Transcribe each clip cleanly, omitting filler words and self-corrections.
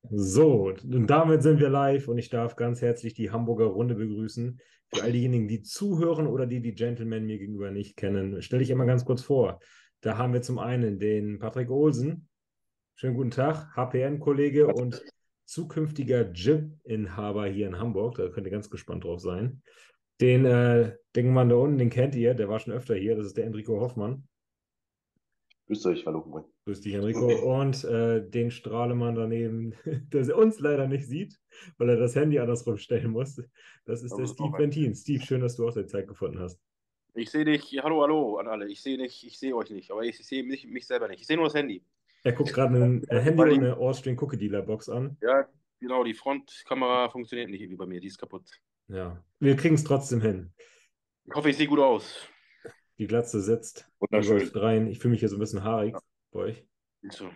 So, und damit sind wir live und ich darf ganz herzlich die Hamburger Runde begrüßen. Für all diejenigen, die zuhören oder die Gentlemen mir gegenüber nicht kennen, stelle ich immer ganz kurz vor. Da haben wir zum einen den Patrick Olsen. Schönen guten Tag, HPN-Kollege und zukünftiger Gym-Inhaber hier in Hamburg. Da könnt ihr ganz gespannt drauf sein. Den Mann da unten, den kennt ihr, der war schon öfter hier. Das ist der Enrico Hoffmann. Grüßt euch, hallo, moin. Grüß dich, Enrico. Und den Strahlemann daneben, der uns leider nicht sieht, weil er das Handy andersrum stellen muss. Das ist Da der muss es auch Steve rein. Bentin. Steve, schön, dass du auch die Zeit gefunden hast. Ich sehe dich, hallo, hallo an alle. Ich sehe nicht, ich sehe euch nicht, aber ich sehe mich selber nicht. Ich sehe nur das Handy. Er guckt gerade ein Handy Weil und die, eine Austrian Cookie Dealer Box an. ja, genau, die Frontkamera funktioniert nicht irgendwie bei mir, die ist kaputt. Ja, wir kriegen es trotzdem hin. Ich hoffe, ich sehe gut aus. Die Glatze sitzt, die Wunderschön. läuft rein. Ich fühle mich hier so ein bisschen haarig Ja, bei euch. so,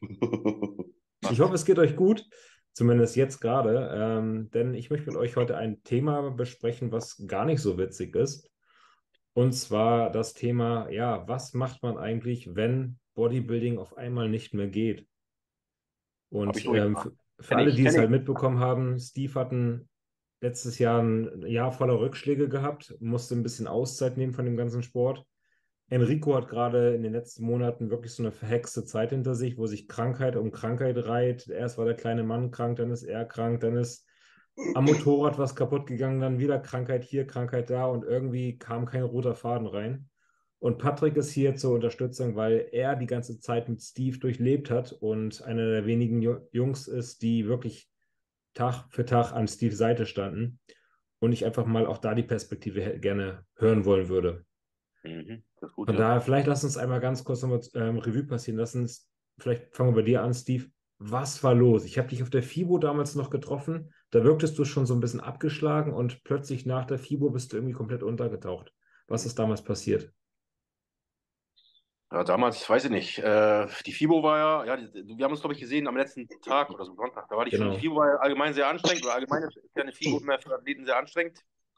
Ich hoffe, passt. es geht euch gut, zumindest jetzt gerade, denn ich möchte mit euch heute ein Thema besprechen, was gar nicht so witzig ist. Und zwar das Thema, ja, was macht man eigentlich, wenn Bodybuilding auf einmal nicht mehr geht? Habe ich Und noch nicht gemacht. für Kenne alle, ich, die es kenne halt ich. mitbekommen haben, Steve hat letztes Jahr ein Jahr voller Rückschläge gehabt, musste ein bisschen Auszeit nehmen von dem ganzen Sport. Enrico hat gerade in den letzten Monaten wirklich so eine verhexte Zeit hinter sich, wo sich Krankheit um Krankheit reiht. Erst war der kleine Mann krank, dann ist er krank, dann ist am Motorrad was kaputt gegangen, dann wieder Krankheit hier, Krankheit da und irgendwie kam kein roter Faden rein. Und Patrick ist hier zur Unterstützung, weil er die ganze Zeit mit Steve durchlebt hat und einer der wenigen Jungs ist, die wirklich Tag für Tag an Steves Seite standen. Und ich einfach mal auch da die Perspektive gerne hören wollen würde. Das ist gut, Von ja. daher, vielleicht lass uns einmal ganz kurz nochmal Revue passieren lassen. Vielleicht fangen wir bei dir an, Steve. Was war los? Ich habe dich auf der FIBO damals noch getroffen. Da wirktest du schon so ein bisschen abgeschlagen und plötzlich nach der FIBO bist du irgendwie komplett untergetaucht. Was ist damals passiert? Ja, damals, weiß ich nicht. Die FIBO war wir haben uns, glaube ich, gesehen am letzten Tag oder so, Sonntag. Da war die Genau. FIBO war ja allgemein sehr anstrengend, oder allgemein ist ja eine FIBO immer für Athleten sehr anstrengend.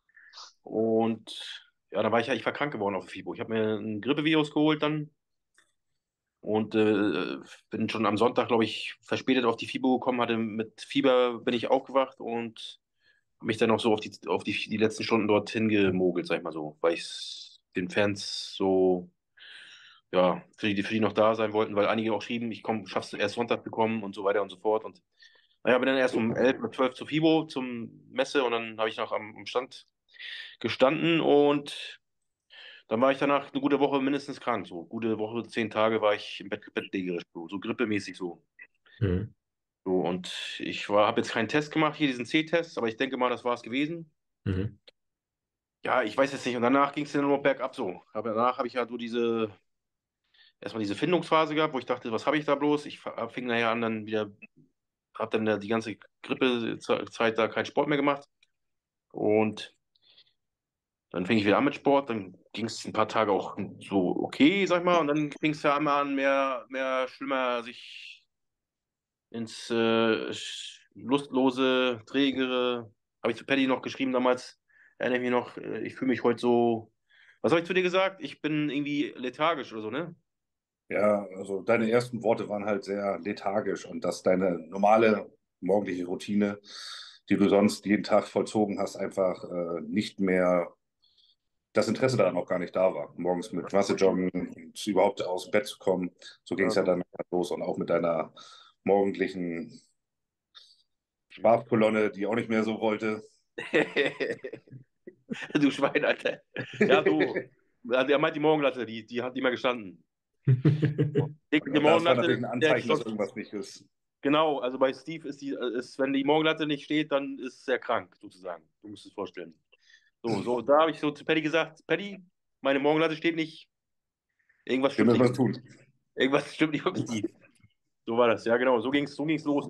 Und ja, ich war krank geworden auf der FIBO. Ich habe mir ein Grippevirus geholt dann und bin schon am Sonntag, glaube ich, verspätet auf die FIBO gekommen, hatte mit Fieber bin ich aufgewacht und habe mich dann auch so die letzten Stunden dorthin gemogelt, sag ich mal so, weil ich den Fans so, ja, für die noch da sein wollten, weil einige auch schrieben, schaff's erst Sonntag bekommen und so weiter und so fort. Und naja, bin dann erst um 11 oder 12 zur FIBO, zum Messe und dann habe ich noch am Stand gestanden und dann war ich danach eine gute Woche mindestens krank. So gute Woche, 10 Tage war ich im Bett, bettlägerisch, so grippemäßig so. Mhm. So, und habe jetzt keinen Test gemacht, hier diesen C-Test, aber ich denke mal, das war es gewesen. Mhm. Ja, ich weiß jetzt nicht. Und danach ging es dann nur noch bergab so. Aber danach habe ich ja so erstmal diese Findungsphase gehabt, wo ich dachte, was habe ich da bloß? Fing nachher an, habe dann die ganze Grippezeit da keinen Sport mehr gemacht. Und dann fing ich wieder an mit Sport, dann ging es ein paar Tage auch so okay, sag ich mal, und dann fing es ja einmal an, mehr schlimmer sich ins lustlose, trägere. Habe ich zu Paddy noch geschrieben damals, erinnere ich mich noch, ich fühle mich heute so. Was habe ich zu dir gesagt? Ich bin irgendwie lethargisch oder so, ne? Ja, also deine ersten Worte waren halt sehr lethargisch und dass deine normale morgendliche Routine, die du sonst jeden Tag vollzogen hast, einfach nicht mehr, das Interesse daran auch gar nicht da war. Morgens mit Wasser joggen und überhaupt aus dem Bett zu kommen. So ging es ja Also. dann los und auch mit deiner morgendlichen Spaßkolonne, die auch nicht mehr so wollte. Du Schwein, Alter. Ja, so. Er meint die Morgenlatte, die hat immer gestanden. Die Das war natürlich Morgenlatte, ein der Anzeichen, dass sonst. irgendwas nicht ist. Genau, also bei Steve wenn die Morgenlatte nicht steht, dann ist er krank, sozusagen. Du musst es vorstellen. So, da habe ich so zu Paddy gesagt, Paddy, meine Morgenlatte steht nicht, irgendwas Wir stimmt müssen nicht was mit, tun. irgendwas stimmt nicht mit Steve. So war das, ja genau, so ging's los.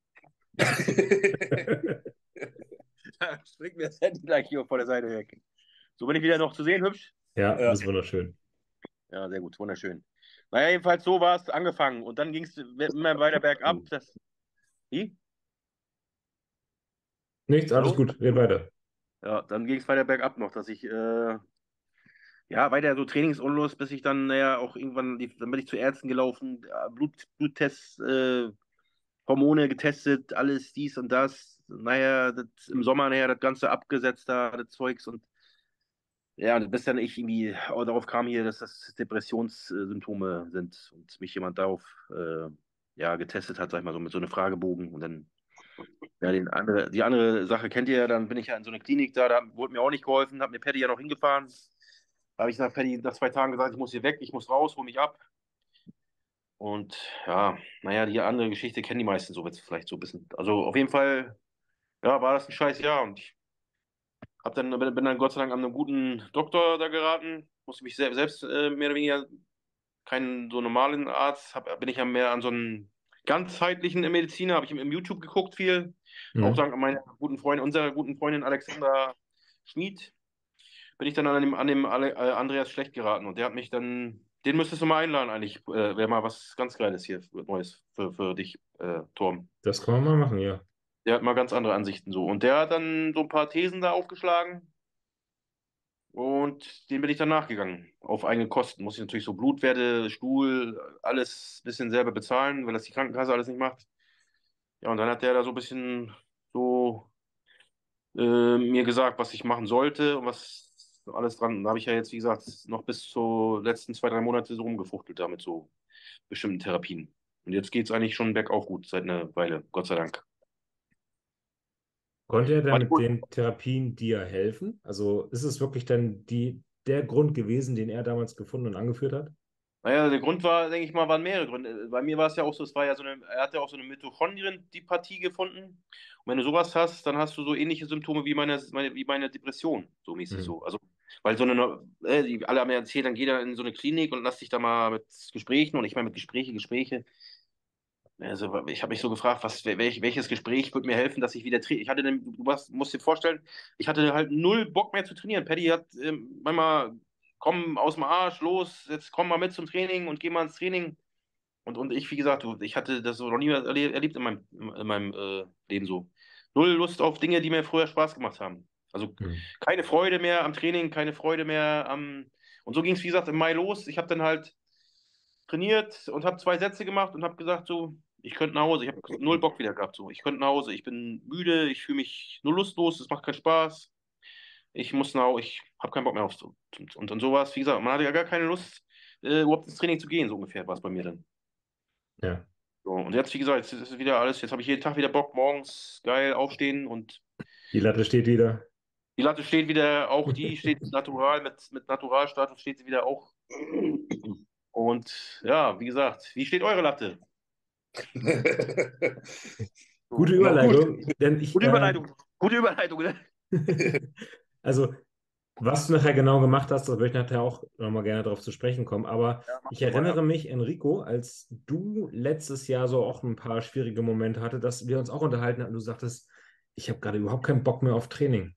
Da springt mir das Handy gleich hier vor der Seite weg. So bin ich wieder noch zu sehen, hübsch? Ja, Ja. das ist wunderschön. Ja, sehr gut, wunderschön. Naja, jedenfalls so war es angefangen und dann ging es immer weiter bergab. Wie? Nichts, alles Hallo? gut, red weiter. Ja, dann ging es weiter bergab noch, dass ich ja weiter so Trainingsunlust, bis ich dann naja auch irgendwann, dann bin ich zu Ärzten gelaufen, Bluttests Hormone getestet, alles dies und das. Naja, im Sommer nachher das Ganze abgesetzt da, das Zeugs und ja, und bis dann ich irgendwie auch darauf kam hier, dass das Depressionssymptome sind und mich jemand darauf ja, getestet hat, sag ich mal so, mit so einem Fragebogen und dann, ja, die andere Sache kennt ihr ja, dann bin ich ja in so eine Klinik da wurde mir auch nicht geholfen, hat mir Paddy ja noch hingefahren. Da habe ich nach Paddy nach 2 Tagen gesagt, ich muss hier weg, ich muss raus, hol mich ab. Und ja, naja, die andere Geschichte kennen die meisten so jetzt vielleicht so ein bisschen. Also auf jeden Fall, ja, war das ein scheiß Jahr und ich bin dann Gott sei Dank an einem guten Doktor da geraten, musste mich selbst mehr oder weniger keinen so normalen Arzt, bin ich ja mehr an so einen ganzheitlichen Mediziner, habe ich im YouTube geguckt viel, auch Mhm. dank meiner guten Freundin, unserer guten Freundin Alexandra Schmid, bin ich dann an dem Andreas Schlecht geraten und der hat mich dann, den müsstest du mal einladen eigentlich, wäre mal was ganz Geiles hier, Neues für dich, Torben. Das kann man mal machen, ja. Der hat mal ganz andere Ansichten so und der hat dann so ein paar Thesen da aufgeschlagen. Und dem bin ich dann nachgegangen. Auf eigene Kosten. Muss ich natürlich so Blutwerte, Stuhl, alles ein bisschen selber bezahlen, weil das die Krankenkasse alles nicht macht. Ja, und dann hat der da so ein bisschen so mir gesagt, was ich machen sollte und was alles dran. Da habe ich ja jetzt, wie gesagt, noch bis zu letzten 2, 3 Monate so rumgefuchtelt da mit so bestimmten Therapien. Und jetzt geht es eigentlich schon bergauf gut seit einer Weile, Gott sei Dank. Konnte er dann War die mit gut? den Therapien dir helfen? Also ist es wirklich dann der Grund gewesen, den er damals gefunden und angeführt hat? Naja, der Grund war, denke ich mal, waren mehrere Gründe. Bei mir war es ja auch so, es war ja so eine, er hat ja auch so eine Mitochondriendipathie gefunden. Und wenn du sowas hast, dann hast du so ähnliche Symptome wie meine Depression, so mäßig Mhm. so. Also, weil alle haben ja erzählt, dann geh da in so eine Klinik und lass dich da mal mit Gesprächen und ich meine mit Gespräche. Also, ich habe mich so gefragt, welches Gespräch wird mir helfen, dass ich wieder trainiere. Musst dir vorstellen, ich hatte halt null Bock mehr zu trainieren. Paddy hat manchmal, komm aus dem Arsch, los, jetzt komm mal mit zum Training und geh mal ins Training. Und ich, wie gesagt, ich hatte das so noch nie erlebt in meinem Leben so. Null Lust auf Dinge, die mir früher Spaß gemacht haben. Also Mhm. keine Freude mehr am Training, keine Freude mehr am. Und so ging es, wie gesagt, im Mai los. Ich habe dann halt trainiert und habe 2 Sätze gemacht und habe gesagt, so, ich könnte nach Hause. Ich habe null Bock wieder gehabt. So, ich könnte nach Hause. Ich bin müde, ich fühle mich nur lustlos, es macht keinen Spaß. Ich muss nach Hause, ich habe keinen Bock mehr auf so. Und sowas, wie gesagt, man hatte ja gar keine Lust, überhaupt ins Training zu gehen, so ungefähr war es bei mir dann. Ja. So, und jetzt, wie gesagt, jetzt ist es wieder alles, jetzt habe ich jeden Tag wieder Bock, morgens geil aufstehen und Die Latte steht wieder. die Latte steht wieder, auch die steht natural, mit Naturalstatus steht sie wieder auch. Und ja, wie gesagt, wie steht eure Latte? Gute So, Noch gut. Überleitung, denn ich, gute Überleitung. Gute Überleitung, ne? also was du nachher genau gemacht hast, da würde ich nachher auch nochmal gerne darauf zu sprechen kommen. Aber Ja, mach ich du mal, ja. erinnere mich, Enrico, als du letztes Jahr so auch ein paar schwierige Momente hatte, dass wir uns auch unterhalten hatten und du sagtest, ich habe gerade überhaupt keinen Bock mehr auf Training.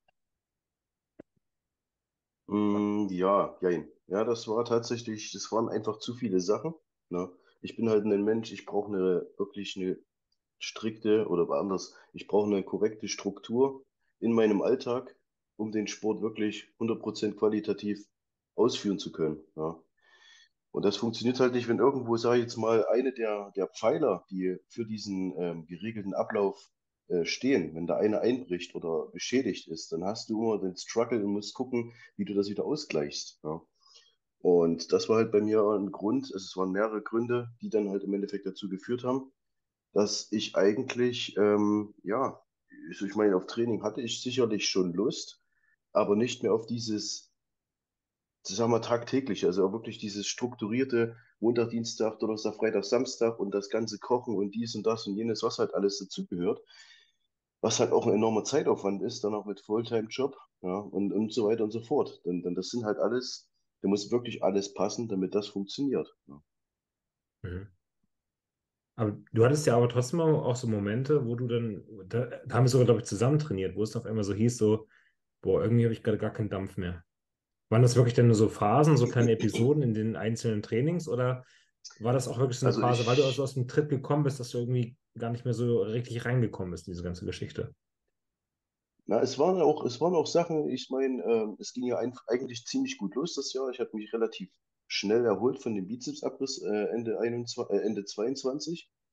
Ja, jein. Ja, das war tatsächlich, das waren einfach zu viele Sachen. Ne? Ich bin halt ein Mensch, ich brauche wirklich eine strikte oder anders, ich brauche eine korrekte Struktur in meinem Alltag, um den Sport wirklich 100% qualitativ ausführen zu können. Ja? Und das funktioniert halt nicht, wenn irgendwo, sage ich jetzt mal, eine der Pfeiler, die für diesen geregelten Ablauf stehen, wenn da eine einbricht oder beschädigt ist, dann hast du immer den Struggle und musst gucken, wie du das wieder ausgleichst. Ja. Und das war halt bei mir ein Grund, also es waren mehrere Gründe, die dann halt im Endeffekt dazu geführt haben, dass ich eigentlich, ja, ich meine, auf Training hatte ich sicherlich schon Lust, aber nicht mehr auf dieses, sagen wir, tagtäglich, also auch wirklich dieses strukturierte Montag, Dienstag, Donnerstag, Freitag, Samstag und das ganze Kochen und dies und das und jenes, was halt alles dazugehört, was halt auch ein enormer Zeitaufwand ist, dann auch mit Fulltime-Job, ja, und so weiter und so fort. Denn das sind halt alles, da muss wirklich alles passen, damit das funktioniert. Ja. Mhm. Aber du hattest ja aber trotzdem auch so Momente, wo du dann, da haben wir sogar, glaube ich, zusammen trainiert, wo es auf einmal so hieß, so, boah, irgendwie habe ich gerade gar keinen Dampf mehr. Waren das wirklich dann nur so Phasen, so kleine Episoden in den einzelnen Trainings oder war das auch wirklich so eine Also Phase, weil du also ich, aus dem Tritt gekommen bist, dass du irgendwie gar nicht mehr so richtig reingekommen bist in diese ganze Geschichte? na, es waren auch Sachen, ich meine, es ging ja eigentlich ziemlich gut los das Jahr. Ich habe mich relativ schnell erholt von dem Bizepsabriss Ende 21, Ende 22.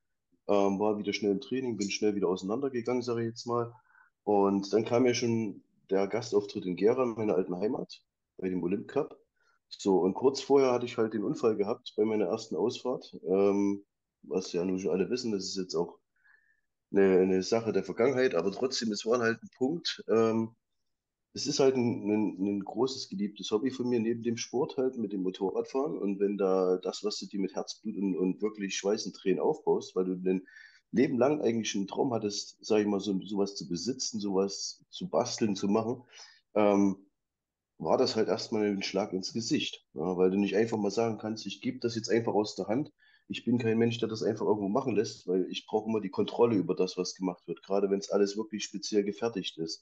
war wieder schnell im Training, bin schnell wieder auseinandergegangen, sage ich jetzt mal. Und dann kam ja schon der Gastauftritt in Gera, meiner alten Heimat, bei dem Olymp Cup. So, und kurz vorher hatte ich halt den Unfall gehabt bei meiner ersten Ausfahrt. Was ja nun schon alle wissen, das ist jetzt auch eine Sache der Vergangenheit, aber trotzdem, es war halt ein Punkt. Es ist halt ein großes geliebtes Hobby von mir neben dem Sport halt mit dem Motorradfahren. Und wenn da das, was du dir mit Herzblut und wirklich Schweiß und Tränen aufbaust, weil du dein Leben lang eigentlich einen Traum hattest, sage ich mal, sowas zu besitzen, sowas zu basteln, zu machen, ähm, war das halt erstmal ein Schlag ins Gesicht. Ja, weil du nicht einfach mal sagen kannst, ich gebe das jetzt einfach aus der Hand. Ich bin kein Mensch, der das einfach irgendwo machen lässt, weil ich brauche immer die Kontrolle über das, was gemacht wird, gerade wenn es alles wirklich speziell gefertigt ist.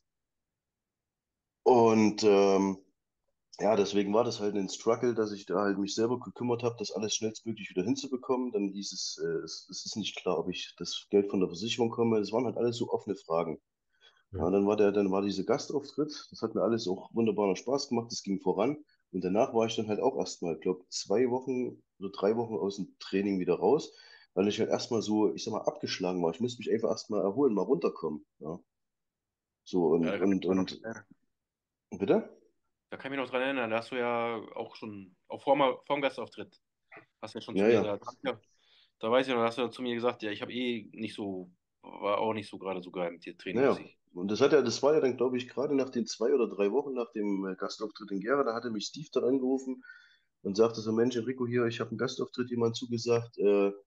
Und ja, deswegen war das halt ein Struggle, dass ich da halt mich selber gekümmert habe, das alles schnellstmöglich wieder hinzubekommen. Dann hieß es, es ist nicht klar, ob ich das Geld von der Versicherung komme. Es waren halt alles so offene Fragen. Ja, Ja. dann war dieser Gastauftritt. Das hat mir alles auch wunderbar noch Spaß gemacht. Das ging voran. Und danach war ich dann halt auch erstmal, glaube 2 Wochen oder 3 Wochen aus dem Training wieder raus, weil ich halt erstmal so, ich sag mal, abgeschlagen war. Ich musste mich einfach erstmal erholen, mal runterkommen. Ja. So Ja, da kann ich mich noch dran erinnern. bitte? Da kann ich mich noch dran erinnern, da hast du ja auch schon, auch vorm Gastauftritt, hast du ja schon zu Ja, mir ja. gesagt, ja, da weiß ich noch, da hast du zu mir gesagt, ja, ich habe nicht so, war auch nicht so gerade so geil mit dir Naja, trainingsmäßig. und das war ja dann, glaube ich, gerade nach den 2 oder 3 Wochen nach dem Gastauftritt in Gera, da hatte mich Steve dann angerufen und sagte so, Mensch, Enrico hier, ich habe einen Gastauftritt jemand zugesagt,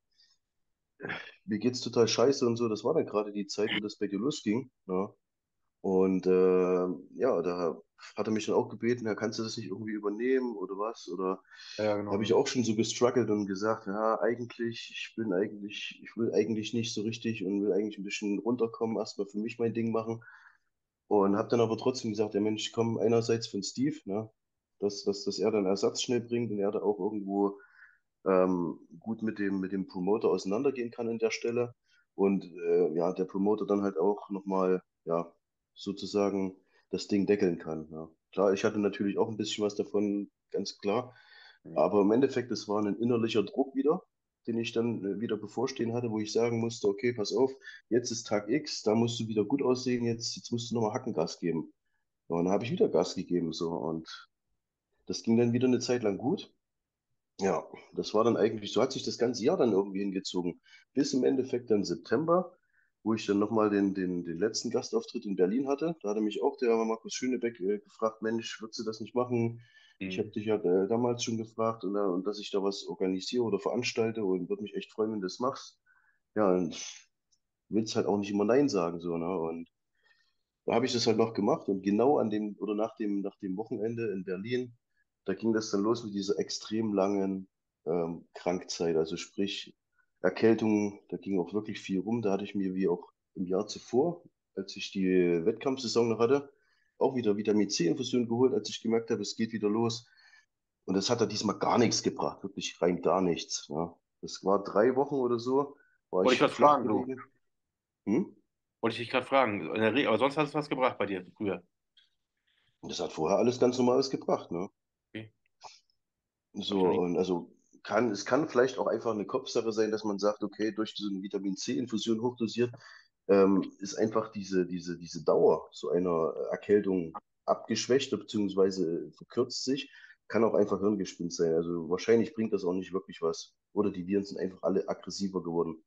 mir geht's total scheiße und so. Das war dann gerade die Zeit, wo das bei dir losging. Ja. Und ja, da hat er mich dann auch gebeten, ja, kannst du das nicht irgendwie übernehmen oder was? Oder Ja, genau. habe ich auch schon so gestruggelt und gesagt, ja, eigentlich, ich will eigentlich nicht so richtig und will eigentlich ein bisschen runterkommen, erstmal für mich mein Ding machen. Und habe dann aber trotzdem gesagt, ja Mensch, komm einerseits von Steve, ne, dass er dann Ersatz schnell bringt und er da auch irgendwo gut mit dem Promoter auseinandergehen kann an der Stelle. Und ja, der Promoter dann halt auch nochmal, ja, sozusagen das Ding deckeln kann. Ja. Klar, ich hatte natürlich auch ein bisschen was davon, ganz klar. Aber im Endeffekt, es war ein innerlicher Druck wieder, den ich dann wieder bevorstehen hatte, wo ich sagen musste, okay, pass auf, jetzt ist Tag X, da musst du wieder gut aussehen, jetzt musst du nochmal Hackengas geben. Ja, und dann habe ich wieder Gas gegeben, so. Und das ging dann wieder eine Zeit lang gut. Ja, das war dann eigentlich, so hat sich das ganze Jahr dann irgendwie hingezogen. Bis im Endeffekt dann September, wo ich dann nochmal den letzten Gastauftritt in Berlin hatte. Da hatte mich auch der Markus Schönebeck gefragt, Mensch, würdest du das nicht machen? Ich habe Mhm. dich ja damals schon gefragt und dass ich da was organisiere oder veranstalte und würde mich echt freuen, wenn du das machst. Ja, und willst halt auch nicht immer Nein sagen, so, ne? Und da habe ich das halt noch gemacht und genau an dem oder nach dem Wochenende in Berlin, da ging das dann los mit dieser extrem langen Krankzeit. Also sprich Erkältung, da ging auch wirklich viel rum. Da hatte ich mir wie auch im Jahr zuvor, als ich die Wettkampfsaison noch hatte, auch wieder Vitamin C-Infusion geholt, als ich gemerkt habe, es geht wieder los. Und das hat da diesmal gar nichts gebracht, wirklich rein gar nichts. Ja. Das war 3 Wochen oder so, war Wollte ich ich gerade flach fragen, du. gelegen. Hm? Wollte ich dich gerade fragen. Aber sonst hat es was gebracht bei dir früher. Und das hat vorher alles ganz Normales gebracht, ne? Okay. Hab ich noch So, nie. und also es kann vielleicht auch einfach eine Kopfsache sein, dass man sagt, okay, durch diese Vitamin C-Infusion hochdosiert, ist einfach diese Dauer so einer Erkältung abgeschwächt beziehungsweise verkürzt sich. Kann auch einfach Hirngespinst sein. Also wahrscheinlich bringt das auch nicht wirklich was. Oder die Viren sind einfach alle aggressiver geworden.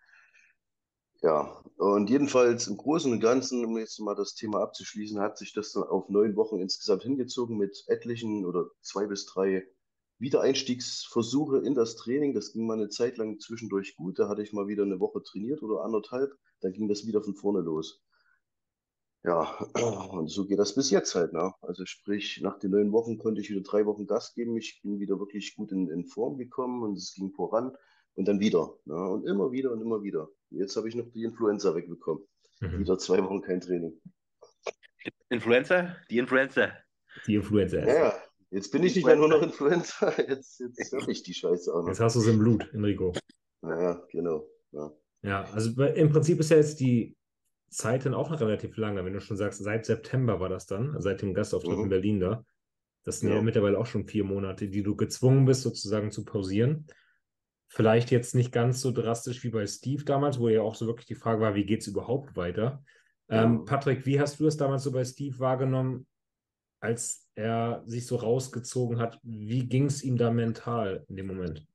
Ja, und jedenfalls im Großen und Ganzen, um jetzt mal das Thema abzuschließen, hat sich das dann auf 9 Wochen insgesamt hingezogen mit etlichen oder 2 bis 3 Wiedereinstiegsversuche in das Training. Das ging mal eine Zeit lang zwischendurch gut. Da hatte ich mal wieder eine Woche trainiert oder anderthalb. Dann ging das wieder von vorne los. Ja, und so geht das bis jetzt halt, ne? Also sprich, nach den 9 Wochen konnte ich wieder 3 Wochen Gas geben. Ich bin wieder wirklich gut in Form gekommen und es ging voran und dann wieder, ne? Und immer wieder und immer wieder. Jetzt habe ich noch die Influenza wegbekommen. Mhm. Wieder 2 Wochen kein Training. Influencer? Die Influencer. Die Influencer Ja, ist. ja, jetzt bin Die ich nicht mehr nur noch Influencer. Influencer. Jetzt habe ich die Scheiße auch Jetzt noch. hast du es im Blut, Enrico. Ja, genau. Ja. Ja, also im Prinzip ist ja jetzt die Zeit dann auch noch relativ lange, wenn du schon sagst, seit September war das dann, seit dem Gastauftritt in Mhm, Berlin da. Das sind ja genau. mittlerweile auch schon 4 Monate, die du gezwungen bist, sozusagen zu pausieren. Vielleicht jetzt nicht ganz so drastisch wie bei Steve damals, wo ja auch so wirklich die Frage war, wie geht es überhaupt weiter? Ja. Patrick, wie hast du es damals so bei Steve wahrgenommen, als er sich so rausgezogen hat? Wie ging es ihm da mental in dem Moment?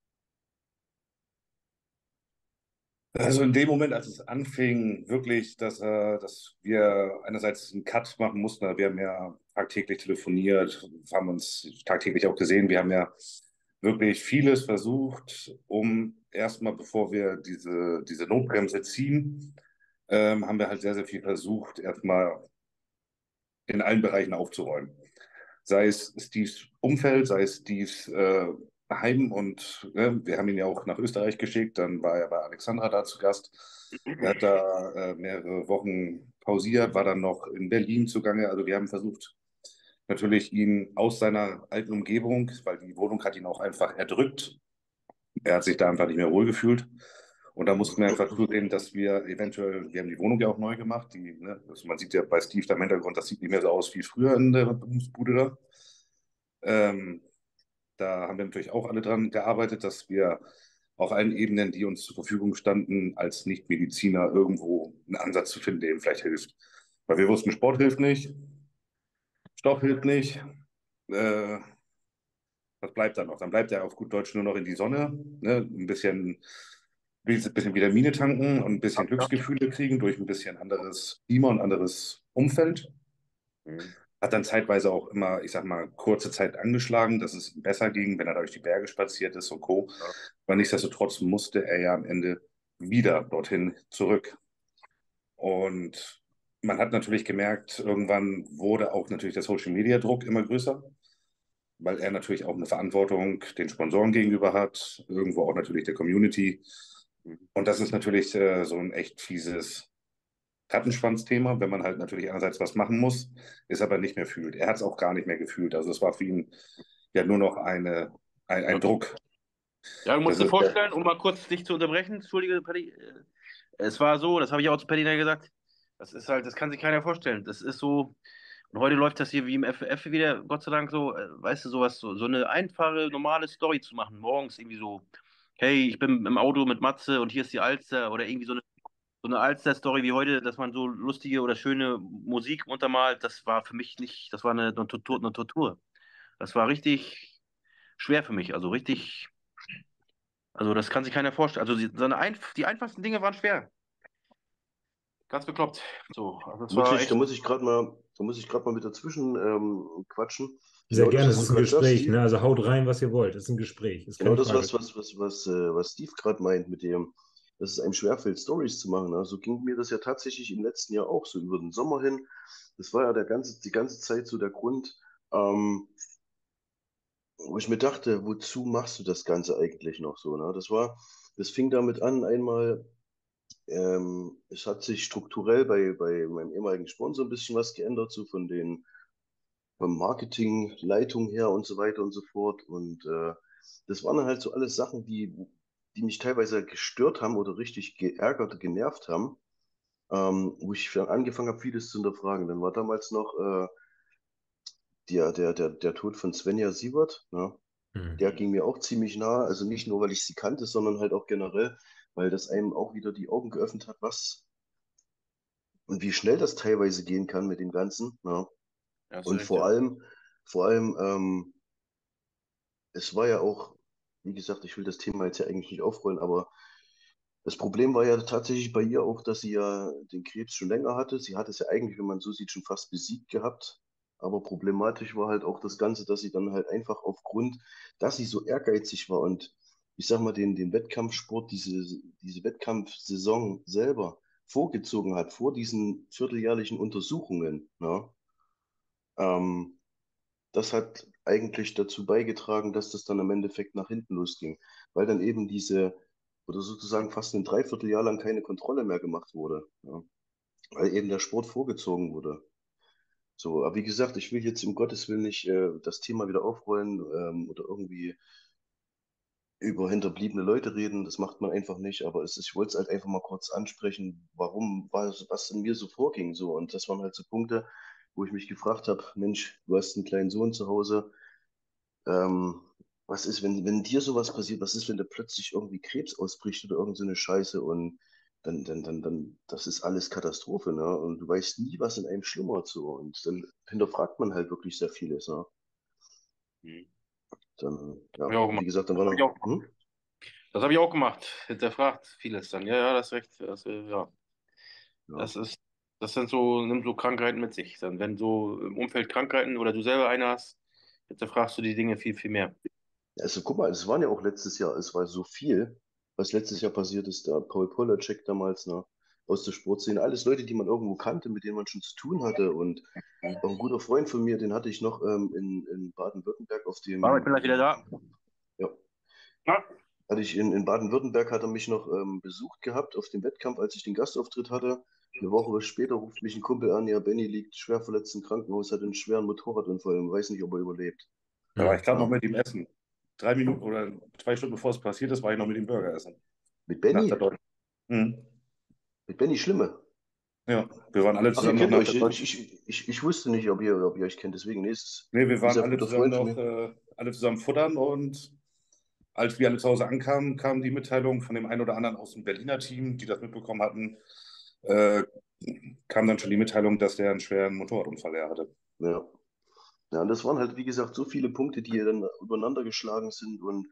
Also in dem Moment, als es anfing, wirklich, dass wir einerseits einen Cut machen mussten, wir haben ja tagtäglich telefoniert, haben uns tagtäglich auch gesehen, wir haben ja wirklich vieles versucht, um erstmal, bevor wir diese Notbremse ziehen, haben wir halt sehr, sehr viel versucht, erstmal in allen Bereichen aufzuräumen. Sei es Steves Umfeld, sei es Steves Heim und wir haben ihn ja auch nach Österreich geschickt, dann war er bei Alexandra da zu Gast. Er hat da mehrere Wochen pausiert, war dann noch in Berlin zugange. Also wir haben versucht, natürlich ihn aus seiner alten Umgebung, weil die Wohnung hat ihn auch einfach erdrückt. Er hat sich da einfach nicht mehr wohlgefühlt. Und da mussten wir einfach zusehen, dass wir eventuell, wir haben die Wohnung ja auch neu gemacht, also man sieht ja bei Steve da im Hintergrund, das sieht nicht mehr so aus wie früher in der Bumsbude da. Ähm, Da haben wir natürlich auch alle dran gearbeitet, dass wir auf allen Ebenen, die uns zur Verfügung standen, als Nichtmediziner irgendwo einen Ansatz zu finden, der ihm vielleicht hilft. Weil wir wussten, Sport hilft nicht, Stoff hilft nicht. Äh, Was bleibt dann noch? Dann bleibt er auf gut Deutsch nur noch in die Sonne, ne? Bisschen Vitamine tanken und ein bisschen Glücksgefühle kriegen durch ein bisschen anderes Klima und anderes Umfeld. Mhm. Hat dann zeitweise auch immer, ich sag mal, kurze Zeit angeschlagen, dass es ihm besser ging, wenn er durch die Berge spaziert ist und Co. Aber nichtsdestotrotz musste er ja am Ende wieder dorthin zurück. Und man hat natürlich gemerkt, irgendwann wurde auch natürlich der Social Media Druck immer größer, weil er natürlich auch eine Verantwortung den Sponsoren gegenüber hat, irgendwo auch natürlich der Community. Und das ist natürlich so ein echt fieses Rattenschwanzthema, wenn man halt natürlich einerseits was machen muss, es aber nicht mehr fühlt. Er hat es auch gar nicht mehr gefühlt. Also es war für ihn ja nur noch ein Ja. Druck. Ja, du musst Das dir ist, vorstellen, um mal kurz dich zu unterbrechen, entschuldige, Paddy, es war so, das habe ich auch zu Paddy gesagt, das ist halt, das kann sich keiner vorstellen. Das ist so, und heute läuft das hier wie im FF wieder, Gott sei Dank so, weißt du, sowas, so eine einfache, normale Story zu machen, morgens irgendwie so, hey, ich bin im Auto mit Matze und hier ist die Alster oder irgendwie so eine Alster-Story wie heute, dass man so lustige oder schöne Musik untermalt, das war für mich nicht, das war eine Tortur, eine Tortur. Das war richtig schwer für mich, also richtig. Also das kann sich keiner vorstellen. Also die einfachsten Dinge waren schwer. Ganz bekloppt. So, also es war Da echt. muss ich da muss ich gerade mal mit dazwischen quatschen. Sehr Genau das, gerne, es was du ist ein gerade sagst, Gespräch, Steve. ne? Also haut rein, was ihr wollt. Es ist ein Gespräch, ist Genau keine das, Frage. was Steve gerade meint, mit dem, dass es einem schwerfällt, Stories zu machen. Also ging mir das ja tatsächlich im letzten Jahr auch so über den Sommer hin. Das war ja die ganze Zeit so der Grund, ähm, wo ich mir dachte, wozu machst du das Ganze eigentlich noch so? Ne? Das fing damit an, einmal, es hat sich strukturell bei meinem ehemaligen Sponsor ein bisschen was geändert, so vom Marketing, Leitung her und so weiter und so fort. Und das waren dann halt so alles Sachen, die mich teilweise gestört haben oder richtig geärgert, genervt haben, wo ich dann angefangen habe, vieles zu hinterfragen. Dann war damals noch der Tod von Svenja Sievert, ne? Hm. Der ging mir auch ziemlich nah. Also nicht nur, weil ich sie kannte, sondern halt auch generell, weil das einem auch wieder die Augen geöffnet hat, was und wie schnell das teilweise gehen kann mit dem Ganzen. Ne? Ja, hast du Und recht, ja. vor allem, es war ja auch, wie gesagt, ich will das Thema jetzt ja eigentlich nicht aufrollen, aber das Problem war ja tatsächlich bei ihr auch, dass sie ja den Krebs schon länger hatte. Sie hat es ja eigentlich, wenn man so sieht, schon fast besiegt gehabt. Aber problematisch war halt auch das Ganze, dass sie dann halt einfach aufgrund, dass sie so ehrgeizig war und ich sag mal, den Wettkampfsport, diese Wettkampfsaison selber vorgezogen hat, vor diesen vierteljährlichen Untersuchungen. Ne? Ähm, Das hat eigentlich dazu beigetragen, dass das dann im Endeffekt nach hinten losging, weil dann eben oder sozusagen fast ein Dreivierteljahr lang keine Kontrolle mehr gemacht wurde, ja, weil eben der Sport vorgezogen wurde. So, aber wie gesagt, ich will jetzt um Gottes Willen nicht das Thema wieder aufrollen oder irgendwie über hinterbliebene Leute reden, das macht man einfach nicht, aber ich wollte es halt einfach mal kurz ansprechen, was in mir so vorging, so, und das waren halt so Punkte, wo ich mich gefragt habe, Mensch, du hast einen kleinen Sohn zu Hause, ähm, was ist, wenn dir sowas passiert, was ist, wenn da plötzlich irgendwie Krebs ausbricht oder irgend so eine Scheiße und dann, das ist alles Katastrophe, ne? Und du weißt nie, was in einem schlummert so. Und dann hinterfragt man halt wirklich sehr vieles, ne? Hm. Dann, Hab ja, ich auch wie gemacht. gesagt, dann war Hab ich noch, auch gemacht. Das habe ich auch gemacht. Hinterfragt vieles dann. Ja, ja, das ist recht. Ja. ja. Das ist, das sind so, nimmt so Krankheiten mit sich. Dann, wenn so im Umfeld Krankheiten oder du selber eine hast, hinterfragst du die Dinge viel, viel mehr. Also guck mal, es waren ja auch letztes Jahr, es war so viel, was letztes Jahr passiert ist, der Paul Polacek damals, ne, aus der Sportszene, alles Leute, die man irgendwo kannte, mit denen man schon zu tun hatte und auch ein guter Freund von mir, den hatte ich noch in Baden-Württemberg auf Aber ich dem, bin gleich wieder da. ja, Ja. hatte ich in Baden-Württemberg, hat er mich noch besucht gehabt auf dem Wettkampf, als ich den Gastauftritt hatte. Eine Woche später ruft mich ein Kumpel an, ja, Benny liegt schwer verletzt im Krankenhaus, hat einen schweren Motorradunfall und weiß nicht, ob er überlebt. Da war ich Hm. gerade noch Ja. mit ihm essen. 3 Minuten oder 2 Stunden bevor es passiert ist, war ich noch mit ihm Burger essen. Mit Nach der Benny? Deutschen. Mhm. Mit Benny Schlimme? Ja, wir waren alle Ach, ihr zusammen noch kennt nach euch. der Ich, Deutschen. ich, ich, ich wusste nicht, ob ihr euch kennt. Deswegen, nee, Nee, wir wie waren gesagt, alle guter zusammen Freund von noch, mir. alle zusammen futtern und als wir alle zu Hause ankamen, kam die Mitteilung von dem einen oder anderen aus dem Berliner Team, die das mitbekommen hatten, äh, kam dann schon die Mitteilung, dass der einen schweren Motorradunfall hatte. Ja. Ja, und das waren halt, wie gesagt, so viele Punkte, die dann übereinander geschlagen sind. Und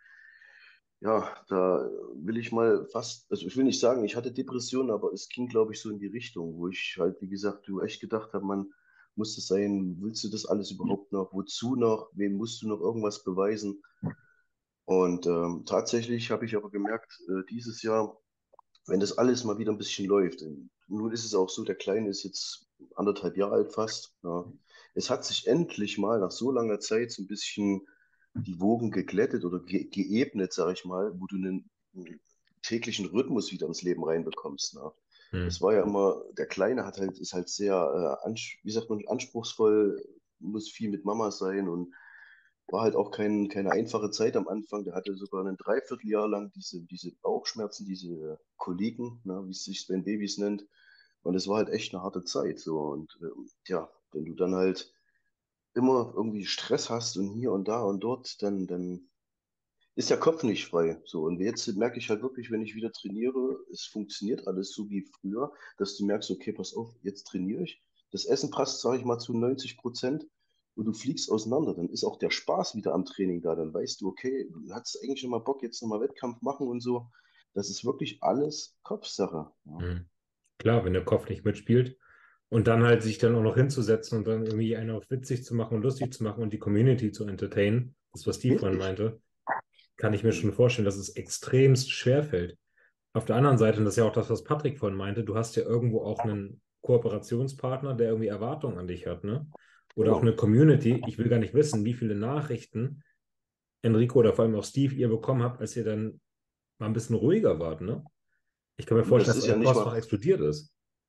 ja, da will ich mal fast, also ich will nicht sagen, ich hatte Depressionen, aber es ging, glaube ich, so in die Richtung, wo ich halt, wie gesagt, du echt gedacht habe, man muss das sein, willst du das alles überhaupt noch, wozu noch, wem musst du noch irgendwas beweisen? Und tatsächlich habe ich aber gemerkt, dieses Jahr, wenn das alles mal wieder ein bisschen läuft. Und nun ist es auch so, der Kleine ist jetzt 1,5 Jahre alt fast. Ja. Es hat sich endlich mal nach so langer Zeit so ein bisschen die Wogen geglättet oder geebnet, sage ich mal, wo du einen täglichen Rhythmus wieder ins Leben reinbekommst. Ne? Hm. Es war ja immer, der Kleine ist halt sehr, wie sagt man, anspruchsvoll, muss viel mit Mama sein und war halt auch keine einfache Zeit am Anfang. Der hatte sogar ein Dreivierteljahr lang diese Bauchschmerzen, diese Koliken, ne, wie es sich bei den Babys nennt. Und es war halt echt eine harte Zeit. So. Und ja, wenn du dann halt immer irgendwie Stress hast und hier und da und dort, dann ist der Kopf nicht frei. So. Und jetzt merke ich halt wirklich, wenn ich wieder trainiere, es funktioniert alles so wie früher, dass du merkst, okay, pass auf, jetzt trainiere ich. Das Essen passt, sage ich mal, zu 90% und du fliegst auseinander. Dann ist auch der Spaß wieder am Training da. Dann weißt du, okay, du hast eigentlich schon mal Bock, jetzt nochmal Wettkampf machen und so. Das ist wirklich alles Kopfsache. Ja. Hm. Klar, wenn der Kopf nicht mitspielt und dann halt sich dann auch noch hinzusetzen und dann irgendwie einen auf witzig zu machen und lustig zu machen und die Community zu entertainen, das, was Steve Geht vorhin nicht. meinte, kann ich mir Hm. schon vorstellen, dass es extremst schwer fällt. Auf der anderen Seite, und das ist ja auch das, was Patrick vorhin meinte, du hast ja irgendwo auch einen Kooperationspartner, der irgendwie Erwartungen an dich hat, ne? Oder auch eine Genau. Community. Ich will gar nicht wissen, wie viele Nachrichten Enrico oder vor allem auch Steve ihr bekommen habt, als ihr dann mal ein bisschen ruhiger wart, ne? Ich kann mir Du, vorstellen, dass euer Postfach explodiert ist.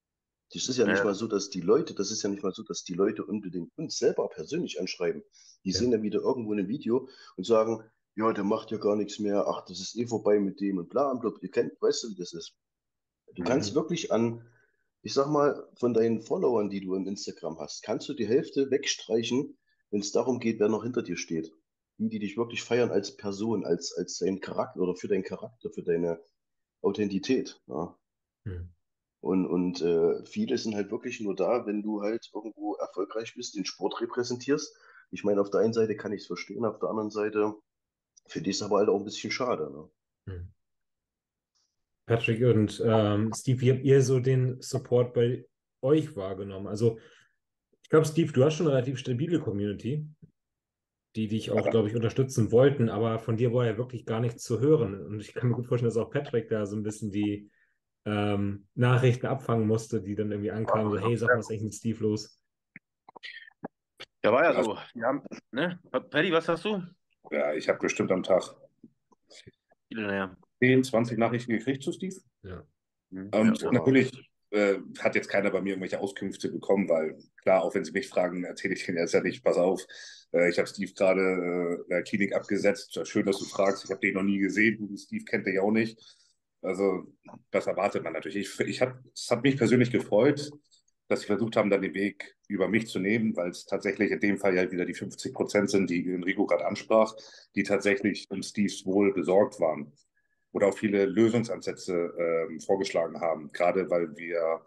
das ist ja nicht Ja, mal so, dass die Leute, das ist ja nicht mal so, dass die Leute unbedingt uns selber persönlich anschreiben. Die Ja. sehen dann wieder irgendwo ein Video und sagen, ja, der macht ja gar nichts mehr, ach, das ist eh vorbei mit dem und bla und bla. Ihr kennt, weißt du, wie das ist. Du kannst Mhm. wirklich ich sag mal, von deinen Followern, die du im Instagram hast, kannst du die Hälfte wegstreichen, wenn es darum geht, wer noch hinter dir steht. Die dich wirklich feiern als Person, als dein Charakter oder für deinen Charakter, für deine Authentität. Ja. Mhm. Und viele sind halt wirklich nur da, wenn du halt irgendwo erfolgreich bist, den Sport repräsentierst. Ich meine, auf der einen Seite kann ich es verstehen, auf der anderen Seite finde ich es aber halt auch ein bisschen schade. Ne? Mhm. Patrick und Steve, wie habt ihr so den Support bei euch wahrgenommen? Also, ich glaube, Steve, du hast schon eine relativ stabile Community, die dich auch, glaube ich, unterstützen wollten, aber von dir war ja wirklich gar nichts zu hören. Und ich kann mir gut vorstellen, dass auch Patrick da so ein bisschen die Nachrichten abfangen musste, die dann irgendwie ankamen, so, hey, sag mal, was ist eigentlich mit Steve los? ja, war ja Also, so. Ja, ne? Paddy, was hast du? ja, ich habe bestimmt am Tag Viele, naja. 10, 20 Nachrichten gekriegt zu Steve. Ja. Ja, Und ja. Wow. natürlich hat jetzt keiner bei mir irgendwelche Auskünfte bekommen, weil klar, auch wenn sie mich fragen, erzähle ich denen jetzt ja nicht, pass auf, ich habe Steve gerade in der Klinik abgesetzt. Schön, dass du fragst. Ich habe den noch nie gesehen. Du, Steve kennt dich auch nicht. Also, das erwartet man natürlich. Es hat mich persönlich gefreut, dass sie versucht haben, dann den Weg über mich zu nehmen, weil es tatsächlich in dem Fall ja wieder die 50% sind, die Enrico gerade ansprach, die tatsächlich um Steves Wohl besorgt waren oder auch viele Lösungsansätze vorgeschlagen haben. Gerade weil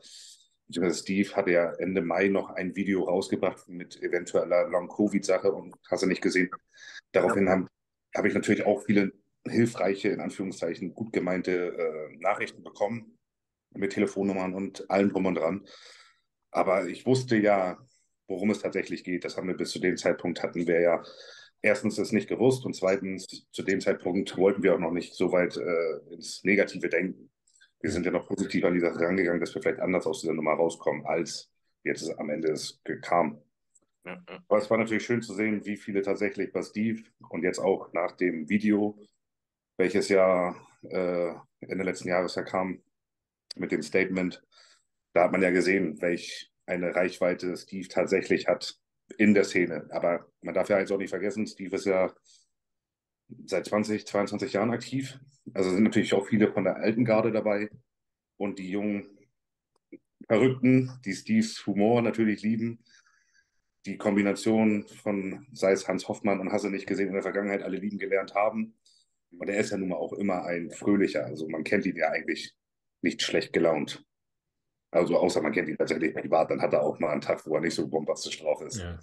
Steve hatte ja Ende Mai noch ein Video rausgebracht mit eventueller Long-Covid-Sache und hast du nicht gesehen. Daraufhin habe ich natürlich auch viele hilfreiche, in Anführungszeichen, gut gemeinte Nachrichten bekommen mit Telefonnummern und allem drum und dran. Aber ich wusste ja, worum es tatsächlich geht. Das haben wir bis zu dem Zeitpunkt hatten wir ja erstens es nicht gewusst und zweitens zu dem Zeitpunkt wollten wir auch noch nicht so weit ins Negative denken. Wir sind ja noch positiv an die Sache rangegangen, dass wir vielleicht anders aus dieser Nummer rauskommen, als jetzt am Ende es kam. Ja, ja. Aber es war natürlich schön zu sehen, wie viele tatsächlich bei Steve und jetzt auch nach dem Video, welches ja Ende letzten Jahres ja kam, mit dem Statement, da hat man ja gesehen, welch eine Reichweite Steve tatsächlich hat in der Szene. Aber man darf ja jetzt auch nicht vergessen, Steve ist ja seit 20, 22 Jahren aktiv. Also sind natürlich auch viele von der alten Garde dabei und die jungen Verrückten, die Steves Humor natürlich lieben. Die Kombination von, sei es Hans Hoffmann und Hasse nicht gesehen in der Vergangenheit, alle lieben gelernt haben. Und er ist ja nun mal auch immer ein fröhlicher. Also man kennt ihn ja eigentlich nicht schlecht gelaunt. Also außer man kennt ihn tatsächlich privat, dann hat er auch mal einen Tag, wo er nicht so bombastisch drauf ist. Ja.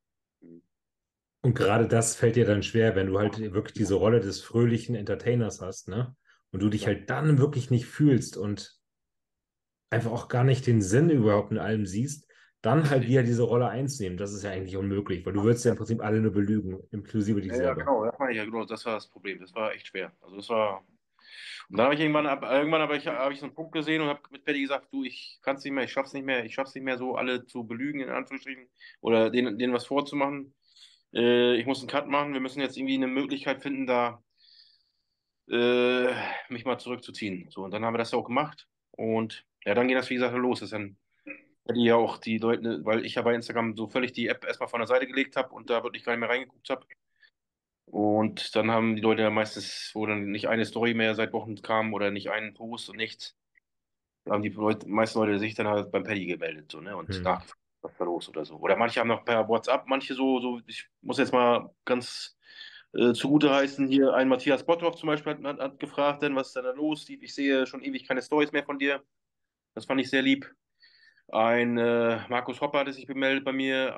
Und gerade das fällt dir dann schwer, wenn du halt wirklich diese Rolle des fröhlichen Entertainers hast, ne? Und du dich halt dann wirklich nicht fühlst und einfach auch gar nicht den Sinn überhaupt in allem siehst, dann halt wieder diese Rolle einzunehmen. Das ist ja eigentlich unmöglich, weil du würdest ja im Prinzip alle nur belügen, inklusive dich Ja, selber. genau, das war ja genau, das war das Problem. Das war echt schwer. Also das war. Und dann habe ich irgendwann habe ich so einen Punkt gesehen und habe mit Patty gesagt, du, ich kann es nicht mehr, ich schaff's nicht mehr, so alle zu belügen, in Anführungsstrichen, oder denen was vorzumachen. Ich muss einen Cut machen, wir müssen jetzt irgendwie eine Möglichkeit finden, da mich mal zurückzuziehen. So, und dann haben wir das ja auch gemacht. Und ja, dann ging das, wie gesagt, los. Das ist dann die ja auch die Leute, weil ich ja bei Instagram so völlig die App erstmal von der Seite gelegt habe und da wirklich gar nicht mehr reingeguckt habe. Und dann haben die Leute ja meistens, wo dann nicht eine Story mehr seit Wochen kam oder nicht einen Post und nichts, haben meisten Leute sich dann halt beim Paddy gemeldet, so, ne? Und Hm. nachgefragt, was ist da los oder so. Oder manche haben noch per WhatsApp, manche so, ich muss jetzt mal ganz zugute heißen, hier ein Matthias Botthoff zum Beispiel hat gefragt, denn was ist denn da los, Steve? Ich sehe schon ewig keine Stories mehr von dir. Das fand ich sehr lieb. Ein Markus Hopper hatte sich bemeldet bei mir,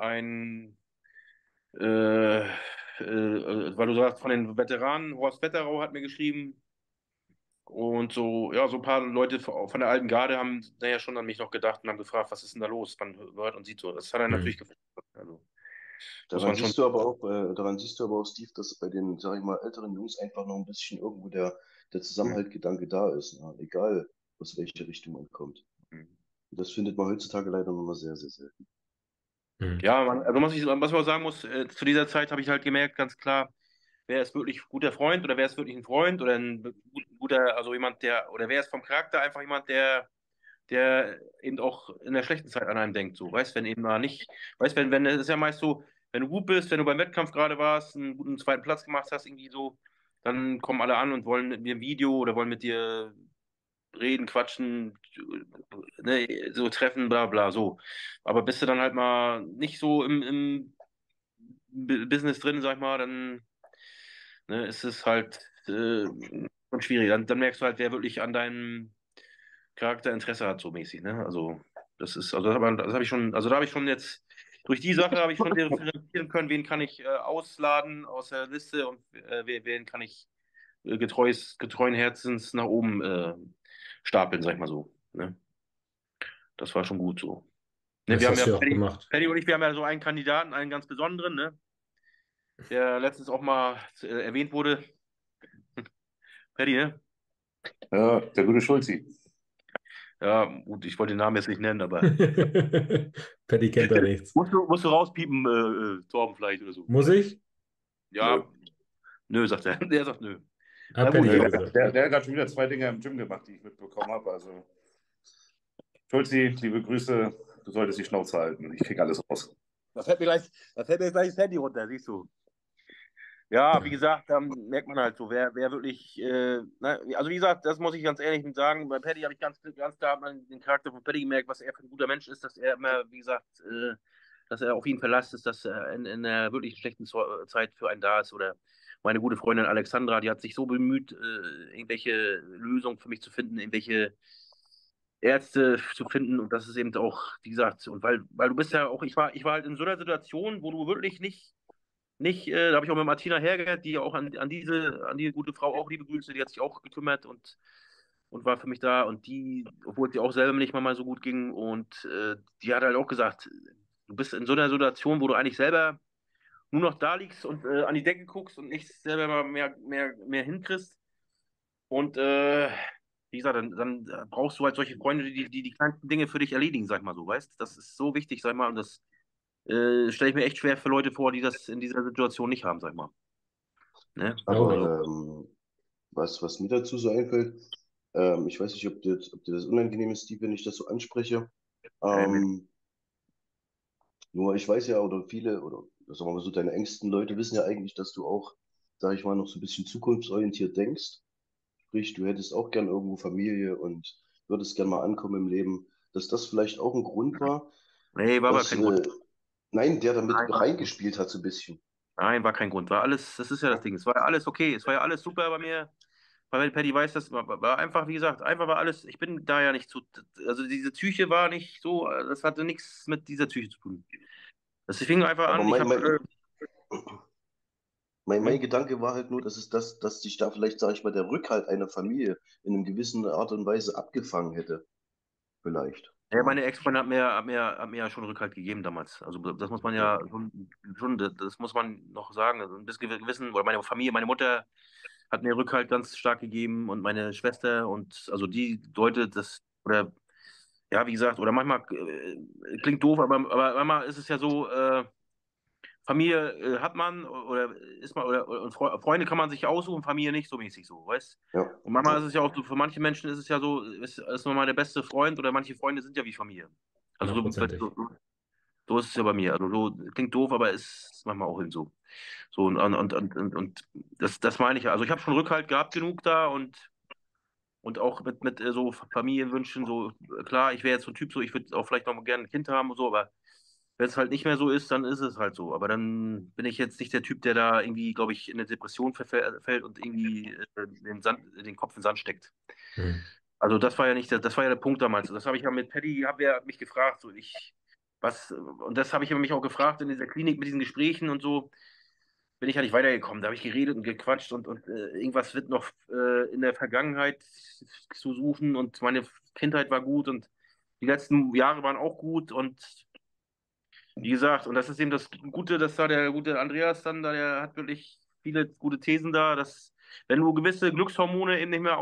weil du sagst, von den Veteranen, Horst Wetterau hat mir geschrieben und so, ja, so ein paar Leute von der alten Garde haben naja schon an mich noch gedacht und haben gefragt, was ist denn da los? Man hört und sieht so. Das hat er natürlich Hm. gefallen. Also, muss man schon. Daran siehst du aber auch, Steve, dass bei den, sag ich mal, älteren Jungs einfach noch ein bisschen irgendwo der Zusammenhaltgedanke da ist, ne? Egal aus welcher Richtung man kommt. Das findet man heutzutage leider noch mal sehr, sehr selten. Hm. Ja, also was man auch sagen muss, zu dieser Zeit habe ich halt gemerkt, ganz klar, wer ist wirklich ein guter Freund oder wer ist wirklich ein Freund oder ein guter, also jemand, oder wer ist vom Charakter einfach jemand, der eben auch in der schlechten Zeit an einem denkt, so, weißt, wenn eben mal nicht, weißt, wenn, es ist ja meist so, wenn du gut bist, wenn du beim Wettkampf gerade warst, einen guten zweiten Platz gemacht hast, irgendwie so, dann kommen alle an und wollen mit dir ein Video oder wollen mit dir reden, quatschen, ne, so treffen, bla bla, so. Aber bist du dann halt mal nicht so im Business drin, sag ich mal, dann ne, ist es halt schon schwierig. Dann merkst du halt, wer wirklich an deinem Charakter Interesse hat, so mäßig, ne? Also, das habe ich schon, also da habe ich schon jetzt, durch die Sache habe ich schon differenzieren können, wen kann ich ausladen aus der Liste und wen kann ich getreuen Herzens nach oben stapeln, sag ich mal so. Ne? Das war schon gut so. Ne, Das wir haben hast ja, du ja auch gemacht. Paddy und ich, wir haben ja so einen Kandidaten, einen ganz besonderen, ne? Der letztens auch mal erwähnt wurde. Paddy, ne? Ja, der gute Schulzi. Ja, gut, ich wollte den Namen jetzt nicht nennen, aber Patty kennt da nichts. musst du rauspiepen, Torben vielleicht oder so. Muss ich? Nö. Ja, nö, sagt er. Der sagt nö. Hat Na gut, Patty ja Der, gesagt. der, der hat schon wieder 2 Dinge im Gym gemacht, die ich mitbekommen habe. Also, Schulzi, liebe Grüße, du solltest die Schnauze halten. Ich krieg alles raus. da fällt mir gleich das Handy runter, siehst du. Ja, wie gesagt, da merkt man halt so, wer wirklich, also wie gesagt, das muss ich ganz ehrlich sagen, bei Paddy habe ich ganz klar den Charakter von Paddy gemerkt, was er für ein guter Mensch ist, dass er immer, wie gesagt, dass er auf ihn verlasst ist, dass er in einer wirklich schlechten Zeit für einen da ist. Oder meine gute Freundin Alexandra, die hat sich so bemüht, irgendwelche Lösungen für mich zu finden, irgendwelche Ärzte zu finden. Und das ist eben auch, wie gesagt, und weil du bist ja auch, ich war halt in so einer Situation, wo du wirklich nicht, da habe ich auch mit Martina Hergert, die ja auch an die gute Frau auch liebe Grüße, die hat sich auch gekümmert und war für mich da und die, obwohl es ihr auch selber nicht mal so gut ging und die hat halt auch gesagt, du bist in so einer Situation, wo du eigentlich selber nur noch da liegst und an die Decke guckst und nicht selber mal mehr hinkriegst und wie gesagt, dann brauchst du halt solche Freunde, die kleinsten Dinge für dich erledigen, sag ich mal so, weißt? Das ist so wichtig, sag ich mal, und das stelle ich mir echt schwer für Leute vor, die das in dieser Situation nicht haben, sag ich mal. Ne? Glaube ich. Also, Aber was mir dazu so einfällt, ich weiß nicht, ob dir das unangenehm ist, Steve, wenn ich das so anspreche. nee. Ähm, Nur ich weiß ja, oder viele, oder sagen wir mal so, deine engsten Leute wissen ja eigentlich, dass du auch, sag ich mal, noch so ein bisschen zukunftsorientiert denkst. Sprich, du hättest auch gern irgendwo Familie und würdest gern mal ankommen im Leben. Dass das vielleicht auch ein Grund war, Nee, war aber dass, kein Grund. nein, der damit Nein, reingespielt hat so ein bisschen. nein, war kein Grund. War alles, das ist ja das Ding. Es war ja alles okay. Es war ja alles super bei mir. Weil Paddy weiß, das war einfach, wie gesagt, einfach war alles. Ich bin da ja nicht zu. Also diese Psyche war nicht so, das hatte nichts mit dieser Psyche zu tun. Das fing einfach Aber an. Ich habe, mein Gedanke war halt nur, dass sich da vielleicht, sag ich mal, der Rückhalt einer Familie in einer gewissen Art und Weise abgefangen hätte. Vielleicht. ja, Ja. meine Ex-Freundin hat mir ja schon Rückhalt gegeben damals. Also das muss man Okay. ja schon das muss man noch sagen. Also ein bisschen wissen, oder meine Familie, meine Mutter hat mir Rückhalt ganz stark gegeben und meine Schwester und also die Leute, das, oder ja, wie gesagt, oder manchmal klingt doof, aber manchmal ist es ja so, Familie hat man oder ist man oder und Freunde kann man sich aussuchen, Familie nicht so mäßig so, weißt? Ja. Und manchmal Ja. ist es ja auch so, für manche Menschen ist es ja so, ist man mal der beste Freund oder manche Freunde sind ja wie Familie. Also Hundertprozentig. so ist es ja bei mir. Also so klingt doof, aber ist manchmal auch hin so. So und das meine ich ja. Also ich habe schon Rückhalt gehabt genug da und auch mit so Familienwünschen, so klar, ich wäre jetzt so ein Typ, so ich würde auch vielleicht noch mal gerne ein Kind haben und so, aber wenn es halt nicht mehr so ist, dann ist es halt so. Aber dann bin ich jetzt nicht der Typ, der da irgendwie, glaube ich, in eine Depression verfällt und irgendwie den Kopf in den Sand steckt. Hm. Also das war ja nicht, das war ja der Punkt damals. Das habe ich ja mit Paddy, habe ja mich gefragt, so und das habe ich mich auch gefragt in dieser Klinik mit diesen Gesprächen und so, bin ich ja nicht weitergekommen. Da habe ich geredet und gequatscht und irgendwas wird noch in der Vergangenheit zu suchen und meine Kindheit war gut und die letzten Jahre waren auch gut und wie gesagt, und das ist eben das Gute, dass da der gute Andreas dann, da der hat wirklich viele gute Thesen da, dass wenn du gewisse Glückshormone eben nicht mehr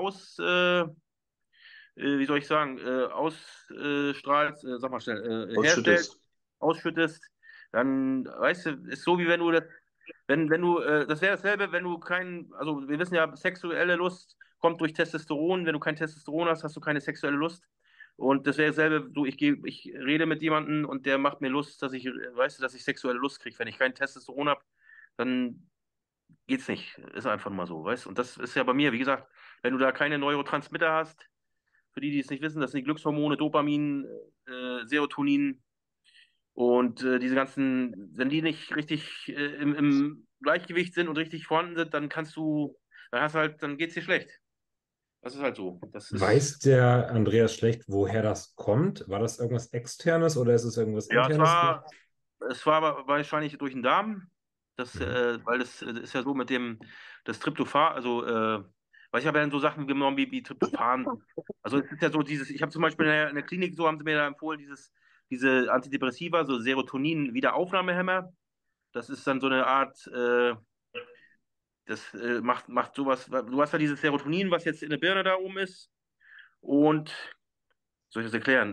wie soll ich sagen, ausstrahlst, sag mal schnell, herstellst, Ausschüttest. ausschüttest, dann, weißt du, ist so wie wenn du wenn du, das wäre dasselbe, wenn du also wir wissen ja, sexuelle Lust kommt durch Testosteron. Wenn du kein Testosteron hast, hast du keine sexuelle Lust. Und das wäre dasselbe, ich rede mit jemandem und der macht mir Lust, weißt du, dass ich sexuelle Lust kriege. Wenn ich kein Testosteron habe, dann geht's nicht. Ist einfach mal so, weißt du. Und das ist ja bei mir, wie gesagt, wenn du da keine Neurotransmitter hast, für die es nicht wissen, das sind die Glückshormone, Dopamin, Serotonin, und diese ganzen, wenn die nicht richtig im Gleichgewicht sind und richtig vorhanden sind, dann geht's dir schlecht. Das ist halt so. Das ist, Weiß der Andreas Schlecht, woher das kommt? War das irgendwas Externes oder ist es irgendwas ja, Internes? es war aber wahrscheinlich durch den Darm, Mhm. weil das ist ja so das Tryptophan, weil ich habe ja dann so Sachen genommen wie Tryptophan. Also es ist ja so ich habe zum Beispiel in der Klinik, so haben sie mir da empfohlen, diese Antidepressiva, so Serotonin-Wiederaufnahmehämmer. Das ist dann so eine Art, das macht sowas. Du hast ja dieses Serotonin, was jetzt in der Birne da oben ist. Und soll ich das erklären?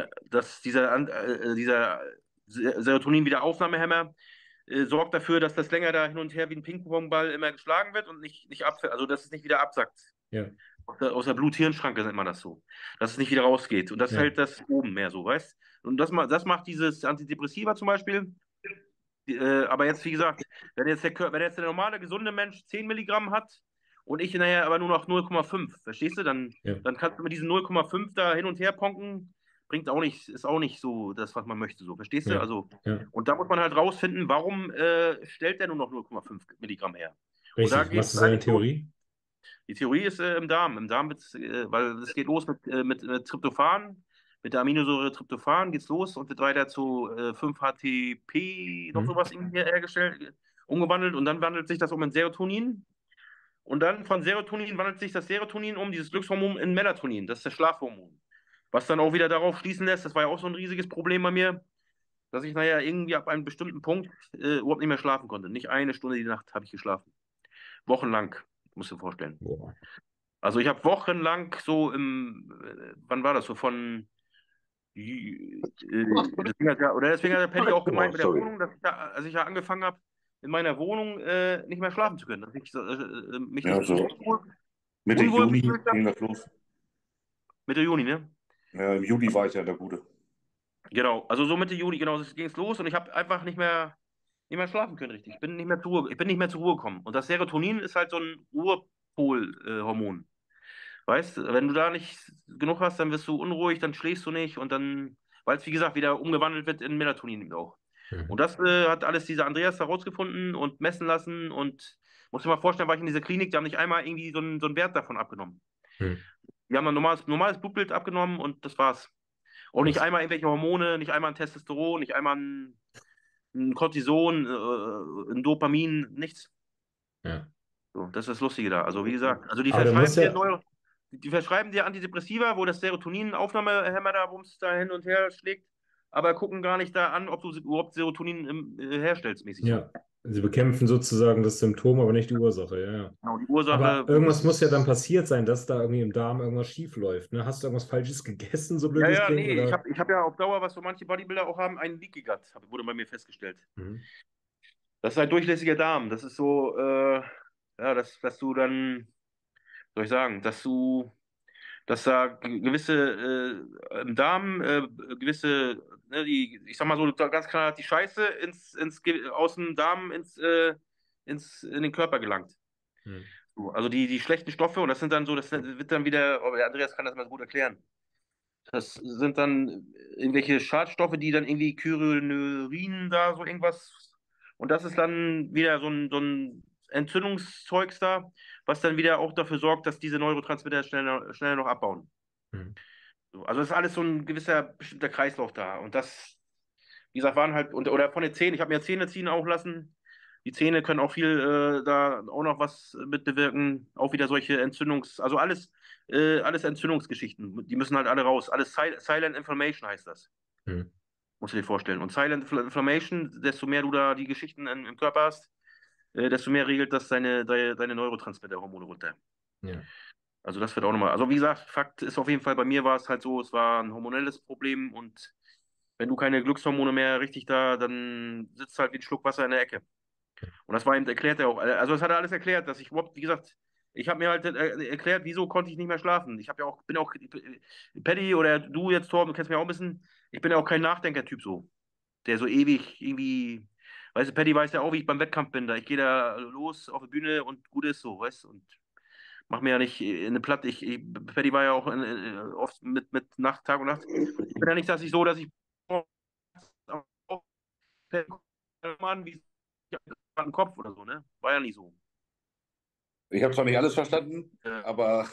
Dieser Serotonin-Wiederaufnahmehemmer sorgt dafür, dass das länger da hin und her wie ein Ping-Pong-Ball immer geschlagen wird und nicht abfällt. Also, dass es nicht wieder absackt. Ja, Aus der Blut-Hirn-Schranke nennt man das so. Dass es nicht wieder rausgeht. Und das ja. hält das oben mehr so, weißt? Und das macht dieses Antidepressiva zum Beispiel. Aber jetzt, wie gesagt, wenn jetzt der normale, gesunde Mensch 10 Milligramm hat und ich nachher aber nur noch 0,5, verstehst du? Ja. Dann kannst du mit diesen 0,5 da hin und her ponken, ist auch nicht so das, was man möchte, so, verstehst du? Ja. Also, Ja. und da muss man halt rausfinden, warum stellt der nur noch 0,5 Milligramm her? Und da Richtig. geht Was es ist deine eigentlich los. Theorie? Die Theorie ist im Darm. Im Darm wird's, weil es geht los mit Tryptophan, mit der Aminosäure Tryptophan geht's los und wird weiter zu 5-HTP, noch Hm? sowas irgendwie hergestellt, umgewandelt und dann wandelt sich das um in Serotonin. Und dann von Serotonin wandelt sich das Serotonin um, dieses Glückshormon, in Melatonin, das ist das Schlafhormon. Was dann auch wieder darauf schließen lässt, das war ja auch so ein riesiges Problem bei mir, dass ich nachher irgendwie ab einem bestimmten Punkt überhaupt nicht mehr schlafen konnte. Nicht eine Stunde die Nacht habe ich geschlafen. Wochenlang, musst du dir vorstellen. Boah. Also ich habe wochenlang so wann war das so deswegen hat der Paddy auch Oh, gemeint mit der sorry. Wohnung, dass als ich ja angefangen habe, in meiner Wohnung nicht mehr schlafen zu können, dass ich mich Ja, so so Mitte unwohl Juni gefühlt habe. ging das los. Mitte Juni, ne? Ja, im Juli war ich ja in der Bude. Genau, also so Mitte Juni, genau, ging es los und ich habe einfach nicht mehr schlafen können, richtig. Ich bin nicht mehr zur Ruhe gekommen. Und das Serotonin ist halt so ein Ruhepol-Hormon. Weißt, wenn du da nicht genug hast, dann wirst du unruhig, dann schläfst du nicht und dann, weil es wie gesagt wieder umgewandelt wird in Melatonin eben auch. Und Mhm. das hat alles dieser Andreas herausgefunden und messen lassen und muss dir mal vorstellen, war ich in dieser Klinik, die haben nicht einmal irgendwie so einen Wert davon abgenommen. Hm. Die haben ein normales Blutbild abgenommen und das war's. Und nicht Krass. einmal irgendwelche Hormone, nicht einmal ein Testosteron, nicht einmal ein Cortison, ein Dopamin, nichts. Ja. So, das ist das Lustige da. Also wie gesagt, also Aber da muss ja, die verschreiben dir Antidepressiva, wo das Serotonin-Aufnahmehemmer da Bums da hin und her schlägt, aber gucken gar nicht da an, ob du überhaupt Serotonin herstellst, mäßig so. ja, sie bekämpfen sozusagen das Symptom, aber nicht die Ursache, ja, ja. Genau, die Aber Ursache, irgendwas muss ja dann passiert sein, dass da irgendwie im Darm irgendwas schief läuft. Ne? Hast du irgendwas Falsches gegessen, so blöd ja, es ja, klingt? nee, Oder? ich hab ja auf Dauer, was so manche Bodybuilder auch haben, einen Leaky Gut, wurde bei mir festgestellt. Mhm. Das ist ein durchlässiger Darm. Das ist so, ja, dass du dann, soll ich sagen, dass da gewisse im Darm gewisse, ne, ich sag mal so ganz klar, die Scheiße aus dem Darm in den Körper gelangt. Mhm. So, also die schlechten Stoffe, und das sind dann so, wird dann wieder, oh, der Andreas kann das mal so gut erklären. Das sind dann irgendwelche Schadstoffe, die dann irgendwie Kyrenyrin da, so irgendwas. Und das ist dann wieder so ein Entzündungszeugs da, was dann wieder auch dafür sorgt, dass diese Neurotransmitter schneller noch abbauen. Mhm. So, also es ist alles so ein gewisser bestimmter Kreislauf da. Und das, wie gesagt, waren halt, oder von den Zähnen, ich habe mir Zähne ziehen auch lassen. Die Zähne können auch viel da auch noch was mit bewirken. Auch wieder solche also alles Entzündungsgeschichten. Die müssen halt alle raus. Alles Silent Inflammation heißt das. Mhm. Musst du dir vorstellen. Und Silent Inflammation, desto mehr du da die Geschichten im Körper hast, desto mehr regelt das deine Neurotransmitterhormone runter. Ja. Also das wird auch nochmal. Also wie gesagt, Fakt ist auf jeden Fall, bei mir war es halt so, es war ein hormonelles Problem und wenn du keine Glückshormone mehr richtig da, dann sitzt halt wie ein Schluck Wasser in der Ecke. Und das war eben erklärt er auch. Also das hat er alles erklärt, dass ich überhaupt, wie gesagt, ich habe mir halt erklärt, wieso konnte ich nicht mehr schlafen. Ich habe ja auch, bin auch, Paddy oder du jetzt, Torben, du kennst mich auch ein bisschen, ich bin ja auch kein Nachdenker-Typ so, der so ewig irgendwie, weißt du, Paddy weiß ja auch, wie ich beim Wettkampf bin, da ich gehe da los auf die Bühne und gut ist so, weißt du, und mach mir ja nicht eine Platte. Paddy war ja auch oft mit Nacht, Tag und Nacht. Ich bin ja nicht, dass ich Mann, wie im Kopf oder so, ne? War ja nicht so. Ich habe zwar nicht alles verstanden, Äh, aber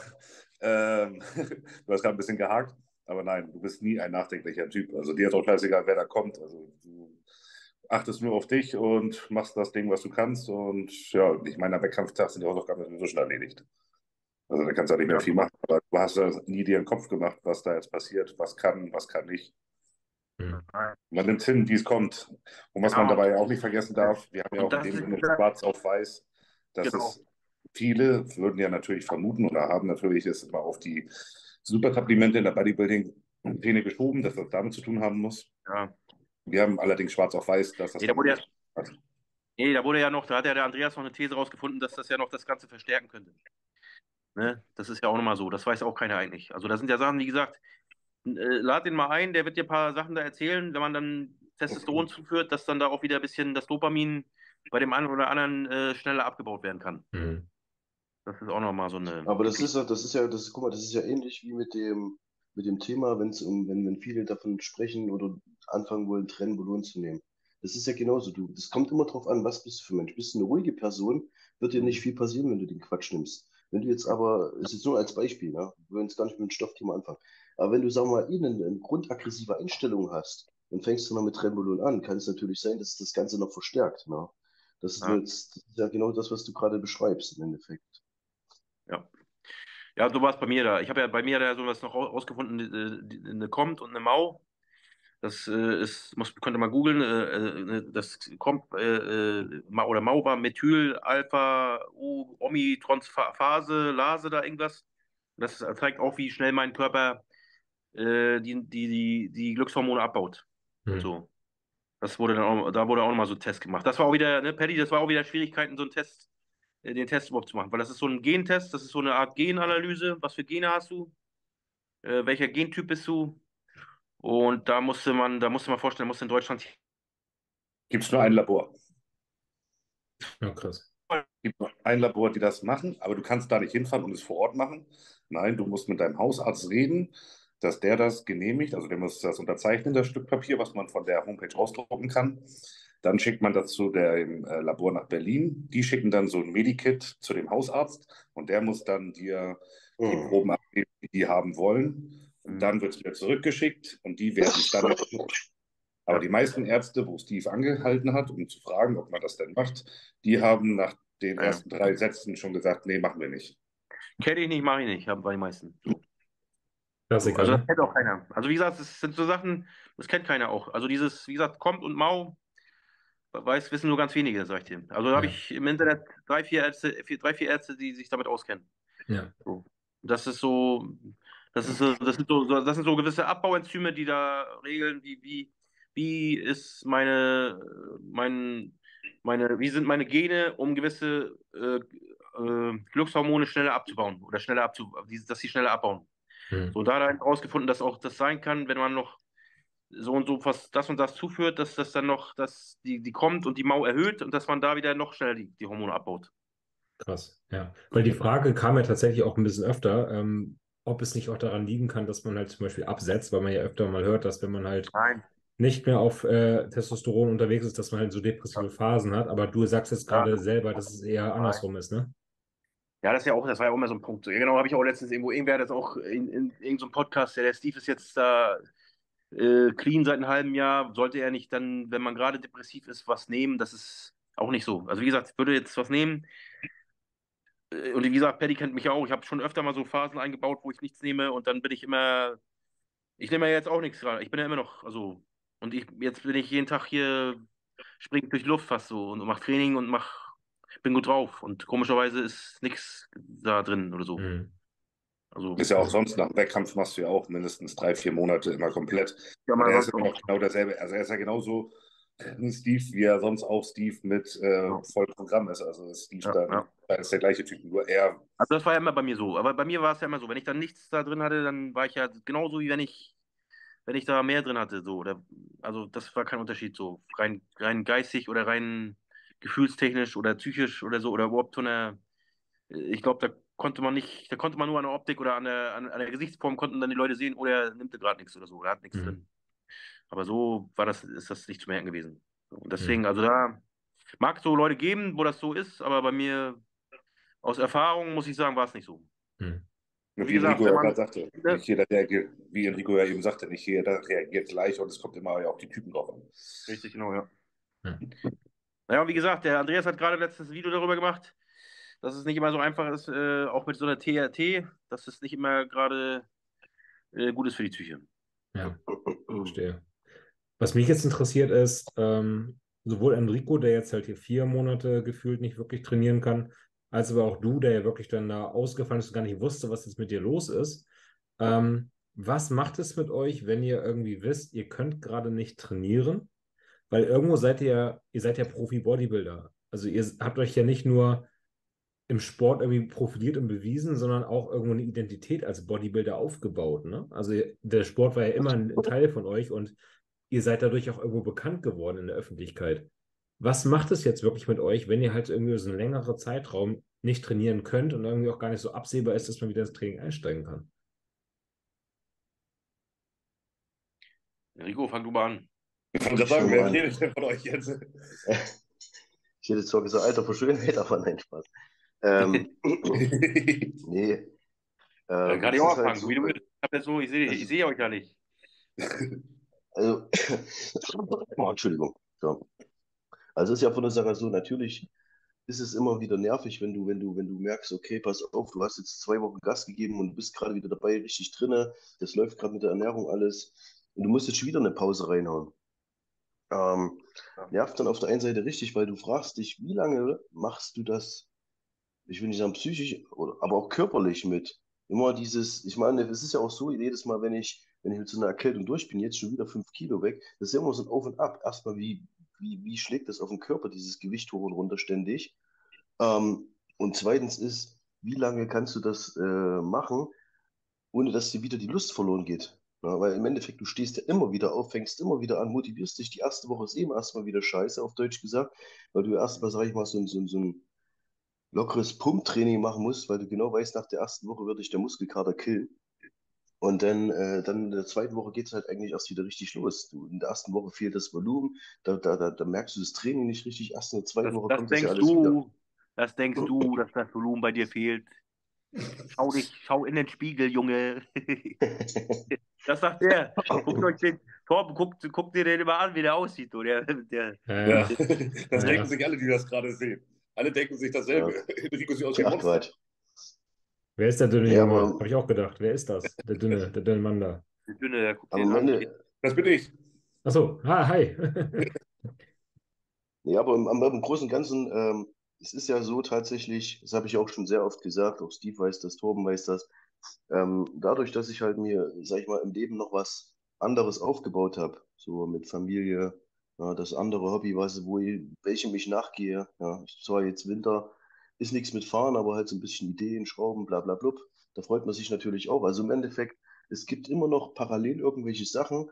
du hast gerade ein bisschen gehakt. Aber nein, du bist nie ein nachdenklicher Typ. Also dir ist auch scheißegal, wer da kommt. Also du achtest nur auf dich und machst das Ding, was du kannst. Und ja, ich meine, am Wettkampftag sind die Hausaufgaben sowieso schon erledigt. Also da kannst du ja nicht mehr ja, viel machen. Aber du hast ja nie dir einen Kopf gemacht, was da jetzt passiert, was kann nicht. Mhm. Man nimmt hin, wie es kommt. Und was man genau. dabei auch nicht vergessen darf, wir haben ja Und auch in das dem ist, Sinne schwarz auf weiß, dass genau. es viele würden ja natürlich vermuten oder haben natürlich es immer auf die Supersupplemente in der Bodybuilding-Szene geschoben, dass das damit zu tun haben muss. Ja. Wir haben allerdings schwarz auf weiß, dass das Nee, da damit wurde ja, nichts hat. nee, da wurde ja noch, da hat ja der Andreas noch eine These rausgefunden, dass das ja noch das Ganze verstärken könnte. Ne? Das ist ja auch nochmal so. Das weiß auch keiner eigentlich. Also da sind ja Sachen, wie gesagt, lad den mal ein, der wird dir ein paar Sachen da erzählen, wenn man dann Testosteron zuführt, dass dann da auch wieder ein bisschen das Dopamin bei dem einen oder anderen schneller abgebaut werden kann. Mhm. Das ist auch nochmal so eine. Aber guck mal, das ist ja ähnlich wie mit dem Thema, wenn viele davon sprechen oder anfangen wollen, Trenbolon zu nehmen. Das ist ja genauso. Das kommt immer drauf an, was bist du für ein Mensch. Bist du eine ruhige Person, wird dir nicht viel passieren, wenn du den Quatsch nimmst. Wenn du jetzt aber, es ist nur als Beispiel, ne? Wir wollen jetzt gar nicht mit dem Stoffthema anfangen. Aber wenn du, sagen wir mal, eine grundaggressive Einstellung hast, dann fängst du noch mit Trenbolon an, kann es natürlich sein, dass das Ganze noch verstärkt, ne? Ja, Das ist ja genau das, was du gerade beschreibst im Endeffekt. ja. Ja, so war es bei mir da. Ich habe ja bei mir da sowas noch rausgefunden, eine Kommt und eine Mau. Das könnte man googeln. Das kommt, oder Mau war Methyl, Alpha, Omitransphase, Lase da irgendwas. Das zeigt auch, wie schnell mein Körper die Glückshormone abbaut und Mhm. so. Da wurde auch nochmal so ein Test gemacht. Das war auch wieder, ne, Paddy, das war auch wieder Schwierigkeiten, so einen Test, den Test überhaupt zu machen, weil das ist so ein Gentest, das ist so eine Art Genanalyse. Was für Gene hast du? Welcher Gentyp bist du? Und da musste man vorstellen, musste in Deutschland Gibt es nur ein Labor. Ja, krass. Es gibt nur ein Labor, die das machen, aber du kannst da nicht hinfahren und es vor Ort machen. Nein, du musst mit deinem Hausarzt reden, dass der das genehmigt. Also der muss das unterzeichnen, das Stück Papier, was man von der Homepage ausdrucken kann. Dann schickt man das zu dem Labor nach Berlin. Die schicken dann so ein Medikit zu dem Hausarzt und der muss dann dir die Hm. Proben abgeben, die die haben wollen. Und Mhm. dann wird es wieder zurückgeschickt und die werden es dann. Aber Ja. die meisten Ärzte, wo Steve angehalten hat, um zu fragen, ob man das denn macht, die haben nach den Ja. ersten 3 Sätzen schon gesagt, nee, machen wir nicht. Kenne ich nicht, mache ich nicht, haben bei den meisten. So. So. Klassiker, Also das ne? kennt auch keiner. Also wie gesagt, das sind so Sachen, das kennt keiner auch. Also dieses, wie gesagt, Kommt und Mau, wissen nur ganz wenige, sag ich dir. Also da habe Ja. ich im Internet drei, vier Ärzte, die sich damit auskennen. Ja. So. Das ist so, das sind so gewisse Abbauenzyme, die da regeln, wie ist wie sind meine Gene, um gewisse Glückshormone schneller abzubauen oder dass sie schneller abbauen. Mhm. So, da hat er herausgefunden, dass auch das sein kann, wenn man noch so und so was das und das zuführt, dass das dann noch, dass die kommt und die Mau erhöht und dass man da wieder noch schneller die Hormone abbaut. Krass, ja. Weil die Frage kam ja tatsächlich auch ein bisschen öfter, ob es nicht auch daran liegen kann, dass man halt zum Beispiel absetzt, weil man ja öfter mal hört, dass wenn man halt Nein. nicht mehr auf Testosteron unterwegs ist, dass man halt so depressive Phasen hat. Aber du sagst jetzt Ja, gerade selber, dass es eher nein. andersrum ist, ne? Ja, das war ja auch immer so ein Punkt. So, ja, genau, habe ich auch letztens irgendwer hat das auch in irgendeinem Podcast, der Steve ist jetzt da clean seit einem halben Jahr, sollte er nicht dann, wenn man gerade depressiv ist, was nehmen? Das ist auch nicht so. Also wie gesagt, ich würde jetzt was nehmen. Und wie gesagt, Paddy kennt mich auch. Ich habe schon öfter mal so Phasen eingebaut, wo ich nichts nehme und dann bin ich nehme ja jetzt auch nichts gerade. Ich bin ja immer noch, also, jetzt bin ich jeden Tag hier, springe durch die Luft fast so und mache Training und bin gut drauf. Und komischerweise ist nichts da drin oder so. Mhm. Also, Ist ja auch Also, sonst nach dem Wettkampf machst du ja auch mindestens 3, 4 Monate immer komplett. ja, Und mal er ist sonst immer auch. noch genau derselbe. Also er ist ja genauso ein Steve, wie er sonst auch Steve mit Ja, Vollprogramm ist. Also Steve ja, dann, ja. da ist der gleiche Typ, nur er. Also das war ja immer bei mir so. Aber bei mir war es ja immer so. Wenn ich dann nichts da drin hatte, dann war ich ja genauso wie wenn ich da mehr drin hatte. So. Also das war kein Unterschied so. Rein geistig oder rein gefühlstechnisch oder psychisch oder so. Oder überhaupt von der, ich glaube, da konnte man nur an der Optik oder an der Gesichtsform konnten dann die Leute sehen, oder er nimmt gerade nichts oder so, oder hat nichts mhm. drin. Aber so ist das nicht zu merken gewesen. So, und Mhm. deswegen, also da mag es so Leute geben, wo das so ist, aber bei mir aus Erfahrung muss ich sagen, war es nicht so. Mhm. Und wie Wie gesagt, Enrico wenn ja man, gerade sagte, ne, nicht jeder reagiert, wie Enrico ja eben sagte, nicht jeder reagiert gleich und es kommt immer ja auch die Typen drauf an. richtig, genau, ja. Ja. Naja, und wie gesagt, der Andreas hat gerade letztes Video darüber gemacht, dass es nicht immer so einfach ist, auch mit so einer TRT, dass es nicht immer gerade gut ist für die Psyche. Ja, verstehe. Was mich jetzt interessiert ist, sowohl Enrico, der jetzt halt hier 4 Monate gefühlt nicht wirklich trainieren kann, als aber auch du, der ja wirklich dann da ausgefallen ist und gar nicht wusste, was jetzt mit dir los ist. Was macht es mit euch, wenn ihr irgendwie wisst, ihr könnt gerade nicht trainieren? Weil irgendwo ihr seid ja Profi-Bodybuilder. Also ihr habt euch ja nicht nur im Sport irgendwie profiliert und bewiesen, sondern auch irgendwo eine Identität als Bodybuilder aufgebaut, ne? Also der Sport war ja immer ein Teil von euch und ihr seid dadurch auch irgendwo bekannt geworden in der Öffentlichkeit. Was macht es jetzt wirklich mit euch, wenn ihr halt irgendwie so einen längeren Zeitraum nicht trainieren könnt und irgendwie auch gar nicht so absehbar ist, dass man wieder ins Training einsteigen kann? Rico, fang du mal an. Ich wollte Ich sagen, fange wer an. redet denn von euch jetzt? Ich hätte zwar gesagt, Alter, Verschönheit, aber nein, Spaß. Ähm, nee, Kann ich es auch ist halt anfangen, so, wie du willst. Ich hab jetzt so, ich also, sehe euch ja nicht. also oh, Entschuldigung. So. Also es ist ja von der Sache so, natürlich ist es immer wieder nervig, wenn du merkst, okay, pass auf, du hast jetzt 2 Wochen Gas gegeben und bist gerade wieder dabei, richtig drinne, das läuft gerade mit der Ernährung alles und du musst jetzt schon wieder eine Pause reinhauen. Ähm, nervt dann auf der einen Seite richtig, weil du fragst dich, wie lange machst du das, ich will nicht sagen psychisch, aber auch körperlich mit. Immer dieses, ich meine, es ist ja auch so, jedes Mal, wenn ich mit so einer Erkältung durch bin, jetzt schon wieder 5 Kilo weg, das ist ja immer so ein Auf und Ab. Erstmal, wie schlägt das auf den Körper, dieses Gewicht hoch und runter ständig? Und zweitens ist, wie lange kannst du das machen, ohne dass dir wieder die Lust verloren geht? Ja, weil im Endeffekt, du stehst ja immer wieder auf, fängst immer wieder an, motivierst dich. Die erste Woche ist eben erstmal wieder scheiße, auf Deutsch gesagt, weil du erstmal, sag ich mal, so ein lockeres Pumptraining machen musst, weil du genau weißt, nach der ersten Woche wird dich der Muskelkater killen. Und dann in der zweiten Woche geht es halt eigentlich erst wieder richtig los. In der ersten Woche fehlt das Volumen, da merkst du das Training nicht richtig. Erst in der zweiten Woche Das kommt das ja denkst alles wieder. du, dass das Volumen bei dir fehlt. Schau in den Spiegel, Junge. Das sagt der. Torben, guckt dir den immer an, wie der aussieht. Du. Ja, Ja, das denken ja. sich alle, die das gerade sehen. Alle denken sich Ja, dasselbe. Enrico sieht aus wie ein ach Monster. Quatsch. Wer ist der dünne Ja, Junge? Habe ich auch gedacht. Wer ist das? Der dünne Mann da. Der Dünne, der guckt aber den am an. Ende, Das bin ich. Achso, hi. ja, aber im Großen und Ganzen, es ist ja so tatsächlich, das habe ich auch schon sehr oft gesagt, auch Steve weiß das, Torben weiß das, dadurch, dass ich halt mir, sag ich mal, im Leben noch was anderes aufgebaut habe, so mit Familie, ja, das andere Hobby, welchem ich nachgehe, ja, zwar jetzt Winter, ist nichts mit Fahren, aber halt so ein bisschen Ideen, Schrauben, bla bla blub, da freut man sich natürlich auch. Also im Endeffekt, es gibt immer noch parallel irgendwelche Sachen,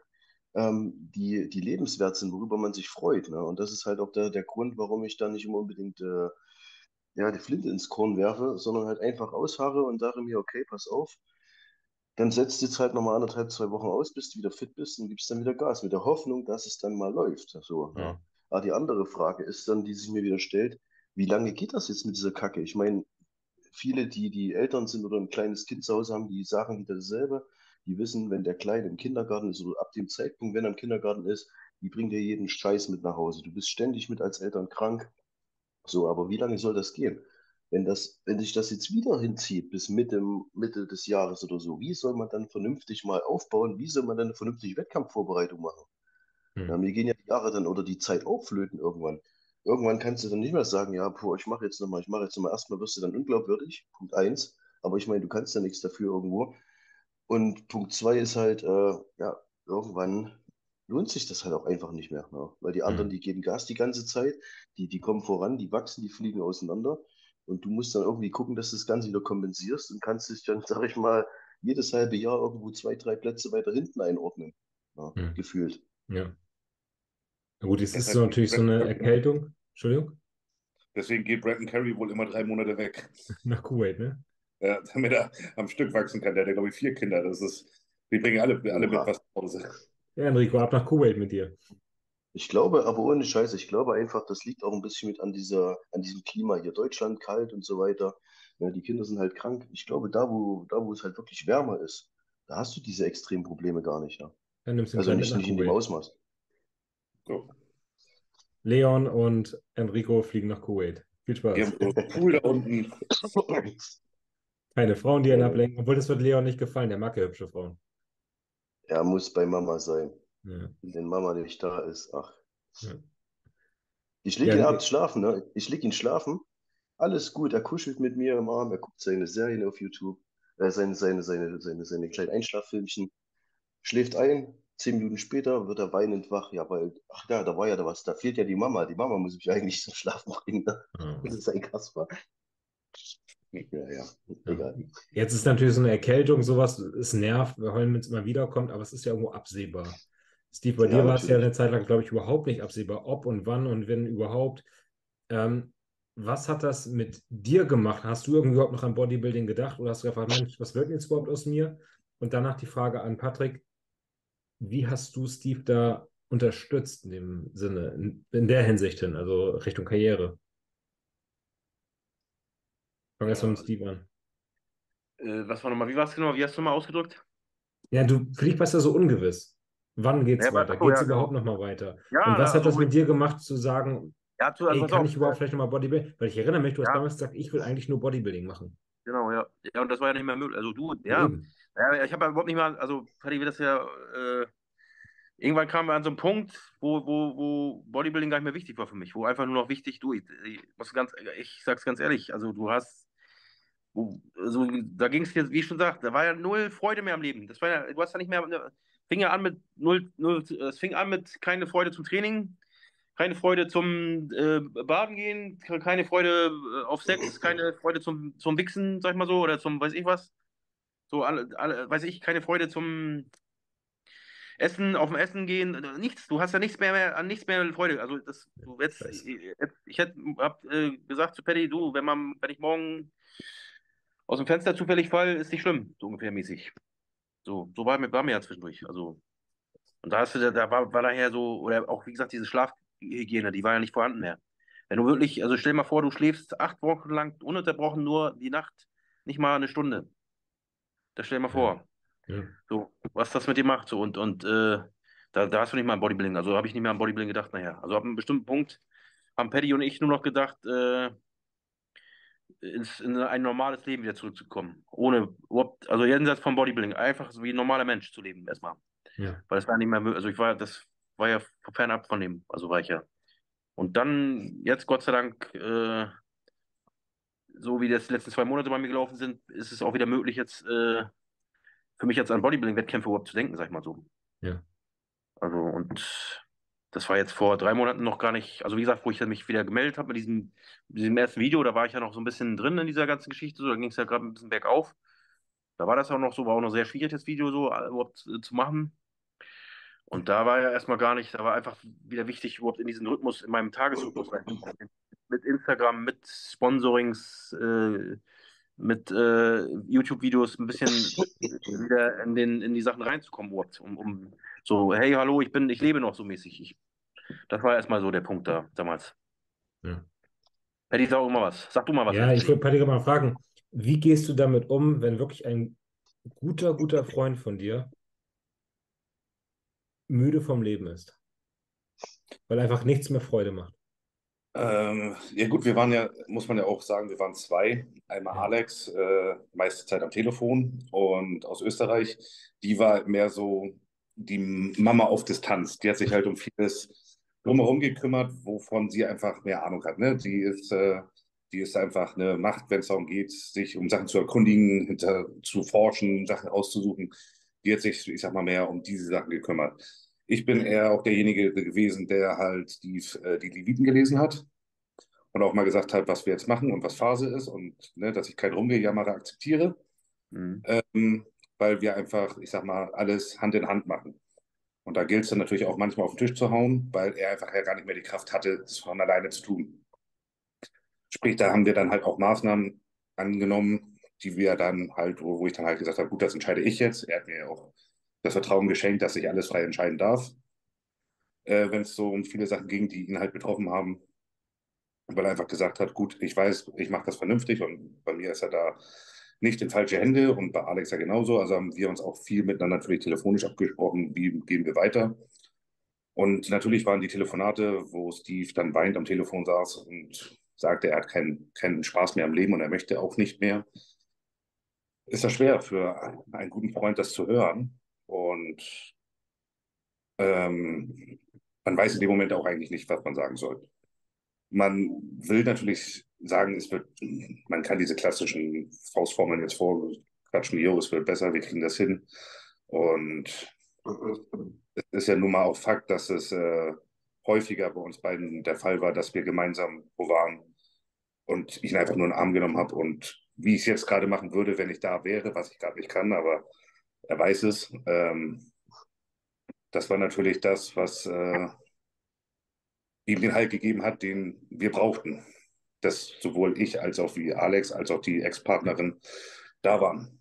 die lebenswert sind, worüber man sich freut. Ne? Und das ist halt auch der Grund, warum ich da nicht immer unbedingt ja, die Flinte ins Korn werfe, sondern halt einfach ausharre und sage mir, okay, pass auf, dann setzt jetzt halt nochmal 1,5, 2 Wochen aus, bis du wieder fit bist und gibst dann wieder Gas, mit der Hoffnung, dass es dann mal läuft. So, ja. Hm. Aber die andere Frage ist dann, die sich mir wieder stellt, wie lange geht das jetzt mit dieser Kacke? Ich meine, viele, die Eltern sind oder ein kleines Kind zu Hause haben, die sagen wieder dasselbe. Die wissen, wenn der Kleine im Kindergarten ist oder ab dem Zeitpunkt, wenn er im Kindergarten ist, die bringen dir jeden Scheiß mit nach Hause. Du bist ständig mit als Eltern krank. So, aber wie lange soll das gehen? Wenn sich das jetzt wieder hinzieht bis Mitte des Jahres oder so, wie soll man dann vernünftig mal aufbauen? Wie soll man dann eine vernünftige Wettkampfvorbereitung machen? Ja, Hm. mir gehen ja die Jahre dann oder die Zeit auch flöten irgendwann. Irgendwann kannst du dann nicht mehr sagen, ja, boah, ich mache jetzt nochmal. Erstmal wirst du dann unglaubwürdig, Punkt eins. Aber ich meine, du kannst ja nichts dafür irgendwo. Und Punkt zwei ist halt, ja, irgendwann lohnt sich das halt auch einfach nicht mehr. Ne? Weil die anderen, Hm. die geben Gas die ganze Zeit, die kommen voran, die wachsen, die fliegen auseinander. Und du musst dann irgendwie gucken, dass du das Ganze wieder kompensierst und kannst dich dann, sag ich mal, jedes halbe Jahr irgendwo 2, 3 Plätze weiter hinten einordnen. Ja, Hm. gefühlt. Ja. Na gut, jetzt ist so Deshalb geht natürlich so eine Erkältung. Entschuldigung? Deswegen geht Brendan Carey wohl immer 3 Monate weg. Nach Kuwait, ne? Damit er am Stück wachsen kann. Der hat, glaube ich, 4 Kinder. Die bringen alle mit Oha. was nach Hause. Ja, Enrico, ab nach Kuwait mit dir. Ich glaube, aber ohne Scheiße, ich glaube einfach, das liegt auch ein bisschen mit an diesem Klima hier. Deutschland kalt und so weiter. Ja, die Kinder sind halt krank. Ich glaube, da wo es halt wirklich wärmer ist, da hast du diese extremen Probleme gar nicht. Ja. Dann nimmst du den Also Kleinen mit nicht, nach nicht in dem Kuwait. Ausmaß. So. Leon und Enrico fliegen nach Kuwait. Viel Die Spaß. haben so einen Pool da unten. Keine Frauen, die einen Äh, ablenken. Obwohl, das wird Leon nicht gefallen. Der mag ja hübsche Frauen. er muss bei Mama sein. Ja, Wenn Mama nicht da ist, ach. ja. Ich Ja, lege ihn abends schlafen, ne? Ich lege ihn schlafen. Alles gut, er kuschelt mit mir im Arm, er guckt seine Serien auf YouTube, seine kleinen Einschlaffilmchen. Schläft ein, 10 Minuten später wird er weinend wach. Ja, weil, ach ja, da war ja da was, da fehlt ja die Mama. Die Mama muss mich eigentlich zum Schlafen bringen. Ne? Ah, Das ist ein Kasper. Ja, ja, ja. egal. Jetzt ist natürlich so eine Erkältung, sowas, es nervt, wir heulen, wenn es immer wieder kommt, aber es ist ja irgendwo absehbar. Steve, bei Ja, dir war es ja natürlich. eine Zeit lang, glaube ich, überhaupt nicht absehbar, ob und wann und wenn überhaupt. Ähm, Was hat das mit dir gemacht? Hast du irgendwie überhaupt noch an Bodybuilding gedacht oder hast du gefragt, Mensch, was wird denn jetzt überhaupt aus mir? Und danach die Frage an Patrick, wie hast du Steve da unterstützt in dem Sinne, in der Hinsicht hin, also Richtung Karriere? Fangen wir erst mal mit Ja, Steve an. was war nochmal, wie war es genau? Wie hast du nochmal ausgedrückt? Ja, für dich warst du so ungewiss. Wann geht's Ja, weiter? achso, Geht's ja, überhaupt genau. noch mal weiter? Und Ja, was hat also, das mit dir gemacht, zu sagen, ja, also ey, pass kann auf, ich überhaupt vielleicht noch mal Bodybuilding? Weil ich erinnere mich, du hast ja, damals gesagt, ich will eigentlich nur Bodybuilding machen. genau, ja. Ja, und das war ja nicht mehr möglich. Also du, Ja, ja, eben. ja, ich habe ja überhaupt nicht mal, also Paddy wird das ja, irgendwann kamen wir an so einen Punkt, wo Bodybuilding gar nicht mehr wichtig war für mich, wo einfach nur noch wichtig, ich muss ganz, ich sag's ganz ehrlich, also du hast, also da ging es jetzt, wie ich schon sagte, da war ja null Freude mehr am Leben. Das war ja, du hast ja nicht mehr, fing ja an mit null, es fing an mit keine Freude zum Training, keine Freude zum Baden gehen, keine Freude auf Sex, keine Freude zum Wichsen, sag ich mal so, oder zum weiß ich was. So, weiß ich, keine Freude zum Essen, auf dem Essen gehen, nichts. Du hast ja an nichts mehr Freude. Also du Ich jetzt, weiß. ich hab gesagt zu Paddy, du, wenn ich morgen aus dem Fenster zufällig fall, ist nicht schlimm, so ungefähr mäßig. So war mir ja zwischendurch. Also, und da hast du, da war daher so, oder auch wie gesagt, diese Schlafhygiene, die war ja nicht vorhanden mehr. Wenn du wirklich, also stell dir mal vor, du schläfst 8 Wochen lang ununterbrochen nur die Nacht, nicht mal eine Stunde. Das stell dir mal Ja. vor. Ja. So, was das mit dir macht. So, und da hast du nicht mal an Bodybuilding. Also habe ich nicht mehr an Bodybuilding gedacht nachher. Also ab einem bestimmten Punkt haben Paddy und ich nur noch gedacht, in ein normales Leben wieder zurückzukommen. Ohne überhaupt, also jenseits vom Bodybuilding, einfach so wie ein normaler Mensch zu leben erstmal. Ja. Weil das war nicht mehr möglich. Also das war ja fernab von dem, also war ich ja. Und dann, jetzt Gott sei Dank, so wie das die letzten 2 Monate bei mir gelaufen sind, ist es auch wieder möglich, jetzt für mich jetzt an Bodybuilding-Wettkämpfe überhaupt zu denken, sag ich mal so. Ja. Also, und das war jetzt vor 3 Monaten noch gar nicht, also wie gesagt, wo ich dann mich wieder gemeldet habe mit diesem ersten Video, da war ich ja noch so ein bisschen drin in dieser ganzen Geschichte, so, da ging es ja gerade ein bisschen bergauf. Da war das auch noch so, war auch noch sehr schwierig, das Video so überhaupt zu machen. Und da war ja erstmal gar nicht, da war einfach wieder wichtig, überhaupt in diesen Rhythmus, in meinem Tagesrhythmus reinzukommen. Mit Instagram, mit Sponsorings, mit YouTube-Videos ein bisschen wieder in die Sachen reinzukommen, überhaupt, um so, hey, hallo, ich lebe noch so mäßig. Das war erstmal so der Punkt da damals. Ja. Hätte ich auch immer was. Sag du mal was Ja, jetzt. ich würde Patrick mal fragen, wie gehst du damit um, wenn wirklich ein guter Freund von dir müde vom Leben ist, weil einfach nichts mehr Freude macht? Ja gut, wir waren ja, muss man ja auch sagen, wir waren zwei. Einmal Ja. Alex, meiste Zeit am Telefon und aus Österreich, die war mehr so die Mama auf Distanz. Die hat sich halt um vieles drumherum gekümmert, wovon sie einfach mehr Ahnung hat. Ne? Die ist einfach eine Macht, wenn es darum geht, sich um Sachen zu erkundigen, zu forschen, Sachen auszusuchen. Die hat sich, ich sag mal, mehr um diese Sachen gekümmert. Ich bin eher auch derjenige gewesen, der halt die Leviten gelesen hat und auch mal gesagt hat, was wir jetzt machen und was Phase ist und ne, dass ich kein Rumgejammer akzeptiere, Mhm. weil wir einfach, ich sag mal, alles Hand in Hand machen. Und da gilt es dann natürlich auch manchmal auf den Tisch zu hauen, weil er einfach ja gar nicht mehr die Kraft hatte, es von alleine zu tun. Sprich, da haben wir dann halt auch Maßnahmen angenommen, die wir dann halt, wo ich dann halt gesagt habe, gut, das entscheide ich jetzt. Er hat mir ja auch das Vertrauen geschenkt, dass ich alles frei entscheiden darf, wenn es so um viele Sachen ging, die ihn halt betroffen haben. Weil er einfach gesagt hat, gut, ich weiß, ich mache das vernünftig und bei mir ist er da nicht in falsche Hände und bei Alex ja genauso. Also haben wir uns auch viel miteinander natürlich telefonisch abgesprochen, wie gehen wir weiter. Und natürlich waren die Telefonate, wo Steve dann weinend am Telefon saß und sagte, er hat keinen Spaß mehr am Leben und er möchte auch nicht mehr. Ist das schwer für einen guten Freund, das zu hören. Und ähm, man weiß in dem Moment auch eigentlich nicht, was man sagen soll. Man will natürlich sagen, man kann diese klassischen Faustformeln jetzt vorquatschen, jo, es wird besser, wir kriegen das hin. Und es ist ja nun mal auch Fakt, dass es häufiger bei uns beiden der Fall war, dass wir gemeinsam wo waren und ich ihn einfach nur in den Arm genommen habe und wie ich es jetzt gerade machen würde, wenn ich da wäre, was ich gerade nicht kann, aber er weiß es, Das war natürlich das, was ihm den Halt gegeben hat, den wir brauchten. Dass sowohl ich als auch wie Alex, als auch die Ex-Partnerin da waren.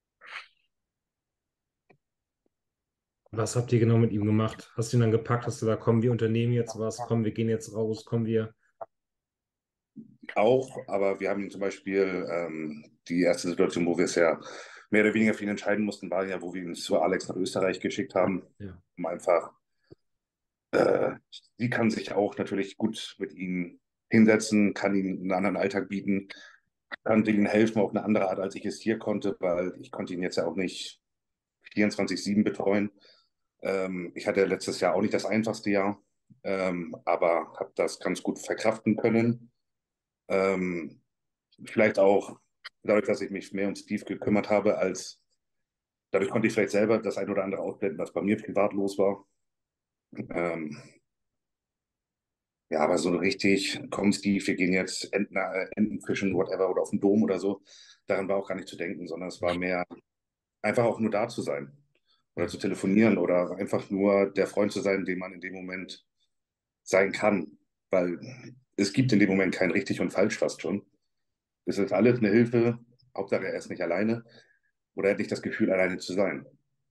Was habt ihr genau mit ihm gemacht? Hast du ihn dann gepackt? Hast du gesagt, komm, wir unternehmen jetzt was, komm, wir gehen jetzt raus, komm, wir. Auch, aber wir haben ihn zum Beispiel, die erste Situation, wo wir es ja mehr oder weniger für ihn entscheiden mussten, war ja, wo wir ihn zu Alex nach Österreich geschickt haben, Ja. um einfach, äh, sie kann sich auch natürlich gut mit ihm hinsetzen, kann ihm einen anderen Alltag bieten, kann ihm helfen auf eine andere Art, als ich es hier konnte, weil ich konnte ihn jetzt ja auch nicht 24/7 betreuen. Ich hatte letztes Jahr auch nicht das einfachste Jahr, aber habe das ganz gut verkraften können. Ähm, Vielleicht auch dadurch, dass ich mich mehr um Steve gekümmert habe, als dadurch konnte ich vielleicht selber das ein oder andere ausblenden, was bei mir privat los war. Ähm, ja, aber so richtig, komm Steve, wir gehen jetzt Enten fischen, whatever, oder auf den Dom oder so, daran war auch gar nicht zu denken, sondern es war mehr einfach auch nur da zu sein oder Ja. zu telefonieren oder einfach nur der Freund zu sein, den man in dem Moment sein kann, weil es gibt in dem Moment kein richtig und falsch fast schon. Es ist alles eine Hilfe, Hauptsache er ist nicht alleine oder er hat nicht das Gefühl, alleine zu sein,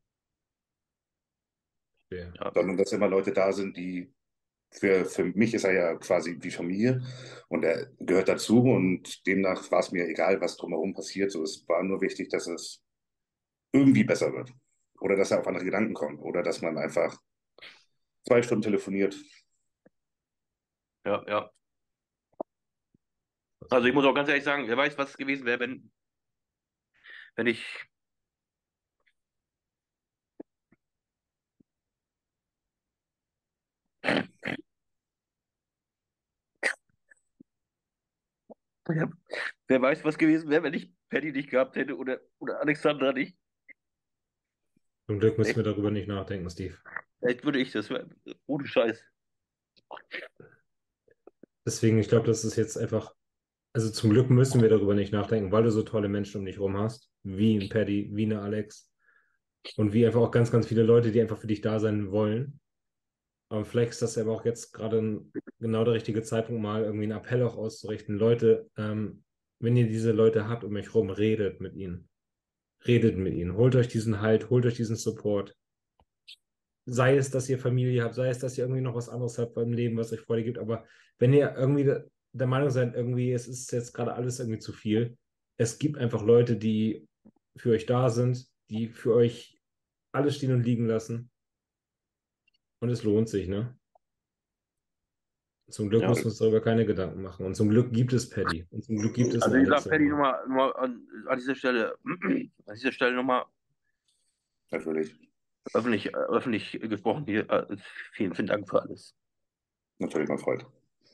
Ja. Ja, sondern dass immer Leute da sind, die für mich ist er ja quasi wie Familie und er gehört dazu und demnach war es mir egal, was drumherum passiert. So, es war nur wichtig, dass es irgendwie besser wird oder dass er auf andere Gedanken kommt oder dass man einfach 2 Stunden telefoniert. ja, ja. Also ich muss auch ganz ehrlich sagen, wer weiß, was es gewesen wäre, wenn ich, ja, wer weiß, was gewesen wäre, wenn ich Paddy nicht gehabt hätte oder Alexandra nicht. Zum Glück müssen Echt, wir darüber nicht nachdenken, Steve. echt würde ich, das wäre ohne Scheiß. Deswegen, ich glaube, das ist jetzt einfach, also zum Glück müssen wir darüber nicht nachdenken, weil du so tolle Menschen um dich rum hast, wie ein Paddy, wie eine Alex und wie einfach auch ganz, ganz viele Leute, die einfach für dich da sein wollen. Aber vielleicht ist das aber auch jetzt gerade genau der richtige Zeitpunkt, mal irgendwie einen Appell auch auszurichten. Leute, wenn ihr diese Leute habt um euch rum, redet mit ihnen. Redet mit ihnen. Holt euch diesen Halt, holt euch diesen Support. Sei es, dass ihr Familie habt, sei es, dass ihr irgendwie noch was anderes habt beim Leben, was euch Freude gibt. Aber wenn ihr irgendwie der Meinung seid, irgendwie, es ist jetzt gerade alles irgendwie zu viel, es gibt einfach Leute, die für euch da sind, die für euch alles stehen und liegen lassen. Und es lohnt sich, ne? Zum Glück Ja, müssen wir uns darüber keine Gedanken machen. Und zum Glück gibt es Paddy. Und zum Glück gibt es also einen wie gesagt, Paddy, Alexander. nochmal an dieser Stelle, an dieser Stelle nochmal Natürlich, öffentlich gesprochen hier. Vielen, vielen Dank für alles. natürlich, mein Freund.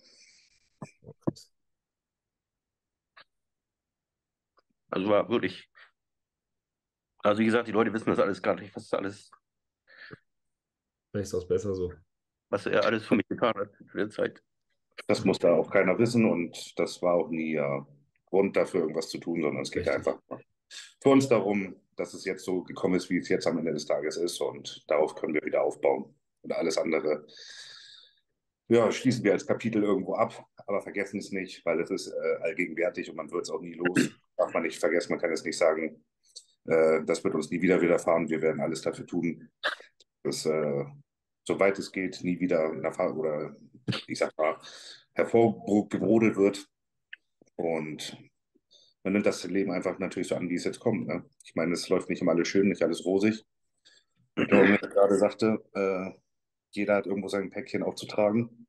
Also war wirklich, also wie gesagt, die Leute wissen das alles gar nicht, Vielleicht ist es auch besser so. was er alles für mich getan hat für die Zeit. Das musste auch keiner wissen und das war auch nie Grund dafür, irgendwas zu tun, sondern es geht ja Richtig. einfach für uns darum, dass es jetzt so gekommen ist, wie es jetzt am Ende des Tages ist und darauf können wir wieder aufbauen. Und alles andere, ja, schließen wir als Kapitel irgendwo ab, aber vergessen es nicht, weil es ist allgegenwärtig und man wird es auch nie los. Darf man nicht vergessen, man kann es nicht sagen, das wird uns nie wieder widerfahren. Wir werden alles dafür tun, dass soweit es geht, nie wieder in Erfahrung oder ich sag mal, hervorgebrodelt wird. Und man nimmt das Leben einfach natürlich so an, wie es jetzt kommt. Ne? Ich meine, es läuft nicht immer alles schön, nicht alles rosig. Wie Torben ja gerade sagte, jeder hat irgendwo sein Päckchen aufzutragen.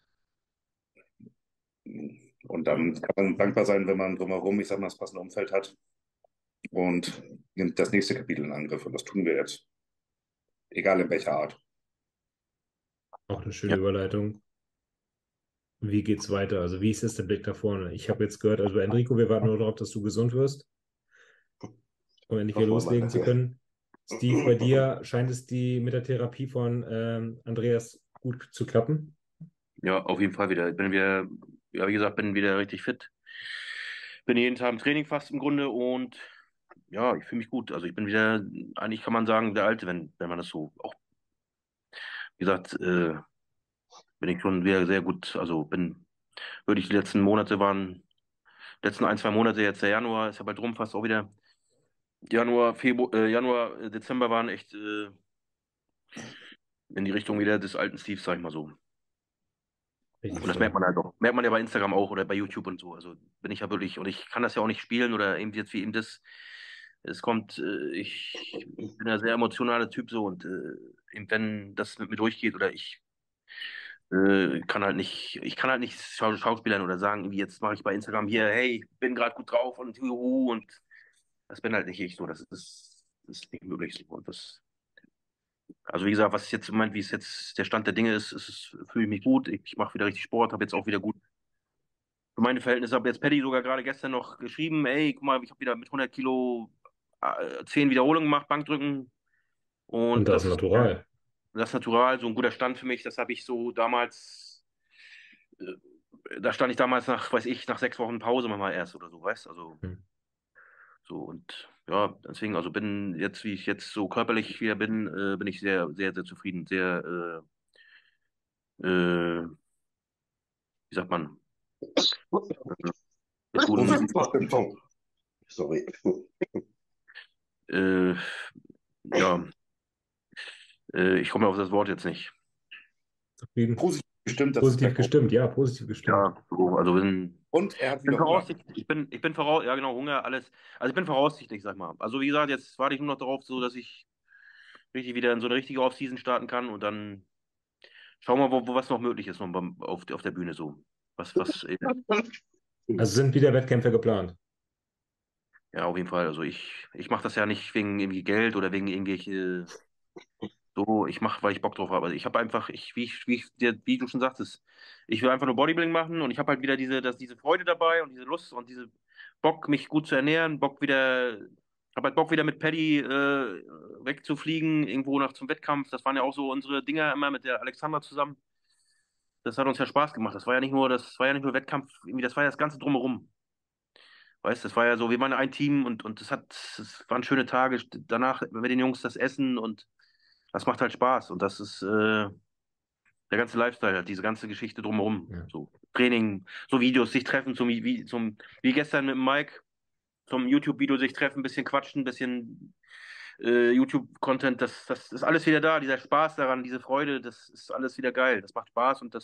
Und dann kann man dankbar sein, wenn man drumherum, ich sag mal, das passende Umfeld hat und nimmt das nächste Kapitel in Angriff. Und das tun wir jetzt, egal in welcher Art. Auch eine schöne Ja, Überleitung. Wie geht's weiter? Also, wie ist jetzt der Blick da vorne? Ich habe jetzt gehört, also Enrico, wir warten nur darauf, dass du gesund wirst, um endlich wieder Hoffen wir mal loslegen zu dafür. können. Steve, bei dir scheint es die mit der Therapie von Andreas gut zu klappen. ja, auf jeden Fall wieder. Ich bin wieder, ja, wie gesagt, bin wieder richtig fit. Bin jeden Tag im Training fast im Grunde und ja, ich fühle mich gut. Also ich bin wieder, eigentlich kann man sagen, der Alte, wenn man das so auch wie gesagt, bin ich schon sehr, sehr gut, also würde ich die letzten ein, zwei Monate, jetzt der Januar, ist ja bald rum, fast auch wieder. Januar, Dezember waren echt in die Richtung wieder des alten Steves, sag ich mal so. Richtig Und das schön. merkt man halt auch. Merkt man ja bei Instagram auch oder bei YouTube und so. Also bin ich ja wirklich, und ich kann das ja auch nicht spielen oder eben jetzt wie eben das. Es kommt, ich bin ein sehr emotionaler Typ so und eben wenn das mit mir durchgeht oder ich kann halt nicht schauspielern oder sagen, irgendwie jetzt mache ich bei Instagram hier, hey, bin gerade gut drauf und juhu und das bin halt nicht ich so. Das ist nicht möglich so. Und also wie gesagt, was ist jetzt im Moment, wie es jetzt der Stand der Dinge fühle ich mich gut. Ich mache wieder richtig Sport, habe jetzt auch wieder gut für meine Verhältnisse, habe jetzt Paddy sogar gerade gestern noch geschrieben, ey, guck mal, ich habe wieder mit 100 Kilo 10 Wiederholungen gemacht, Bankdrücken Und und das ist natural. das ist natural, so ein guter Stand für mich, das habe ich so damals, da stand ich damals nach, weiß ich, nach 6 Wochen Pause manchmal erst oder so, weißt, also Hm. so und ja, deswegen, also bin jetzt, wie ich jetzt so körperlich wieder bin, bin ich sehr, sehr, sehr zufrieden, sehr, wie sagt man, mit gutem, Positiv gestimmt. Sorry. äh, ja, ich komme auf das Wort jetzt nicht. Zufrieden. Positiv gestimmt, dass es Positiv bergauf gestimmt, geht. ja, positiv gestimmt. Ja, so, also Und er hat bin wieder Hunger. voraussichtlich, ich bin voraus, ja genau, Hunger, alles. Also ich bin voraussichtlich, sag mal. Also wie gesagt, jetzt warte ich nur noch darauf, so dass ich richtig wieder in so eine richtige Off-Season starten kann und dann schauen wir, wo was noch möglich ist noch auf der Bühne so. Also sind wieder Wettkämpfe geplant. Ja, auf jeden Fall. Also ich mache das ja nicht wegen irgendwie Geld oder wegen irgendwelche so, ich mache, weil ich Bock drauf habe. Also ich habe einfach, wie du schon sagtest, ich will einfach nur Bodybuilding machen und ich habe halt wieder diese Freude dabei und diese Lust und diese Bock, mich gut zu ernähren, habe halt Bock wieder mit Paddy wegzufliegen, irgendwo nach zum Wettkampf. Das waren ja auch so unsere Dinger immer mit der Alexander zusammen. Das hat uns ja Spaß gemacht. Das war ja nicht nur Wettkampf, irgendwie, das war ja das Ganze drumherum. Weißt, das war ja so, wir waren ein Team und es waren schöne Tage. Danach mit den Jungs das Essen und das macht halt Spaß und das ist der ganze Lifestyle, halt, diese ganze Geschichte drumherum. Ja. So Training, so Videos, sich treffen, wie gestern mit Mike, zum YouTube-Video sich treffen, ein bisschen quatschen, ein bisschen YouTube-Content, das ist alles wieder da, dieser Spaß daran, diese Freude, das ist alles wieder geil. Das macht Spaß und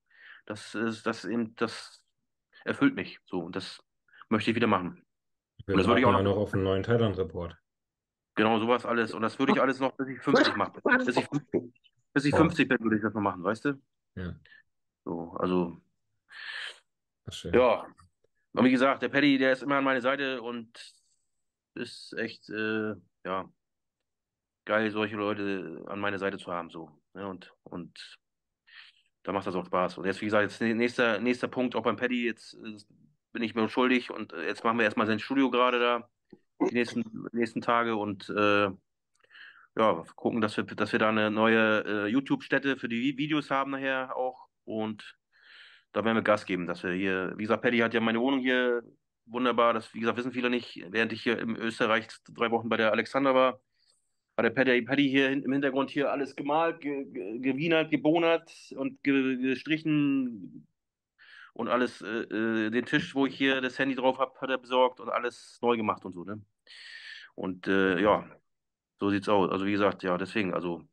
das erfüllt mich so und das möchte ich wieder machen. Und Wir das würde ich warten auch ja noch, noch auf einen neuen Thailand-Report. genau sowas alles. Und das würde ich alles noch, bis ich 50 mache. Bis ich Oh, 50 bin, würde ich das noch machen, weißt du? ja, So, also, das ist schön. ja. Und wie gesagt, der Paddy, der ist immer an meiner Seite und ist echt, ja, geil, solche Leute an meiner Seite zu haben, so. Ne? Und da macht das auch Spaß. Und jetzt, wie gesagt, jetzt nächster Punkt, auch beim Paddy, jetzt bin ich mir schuldig und jetzt machen wir erstmal sein Studio gerade da, die nächsten Tage und ja, gucken, dass wir da eine neue YouTube-Stätte für die Videos haben nachher auch. Und da werden wir Gas geben, dass wir hier, wie gesagt, Paddy hat ja meine Wohnung hier wunderbar, das, wie gesagt, wissen viele nicht. Während ich hier in Österreich 3 Wochen bei der Alexander war, hat der Paddy hier im Hintergrund hier alles gemalt, gewienert, gebonert und gestrichen und alles, den Tisch, wo ich hier das Handy drauf habe, hat er besorgt und alles neu gemacht und so, ne? Und ja, so sieht's aus. Also wie gesagt, ja, deswegen, also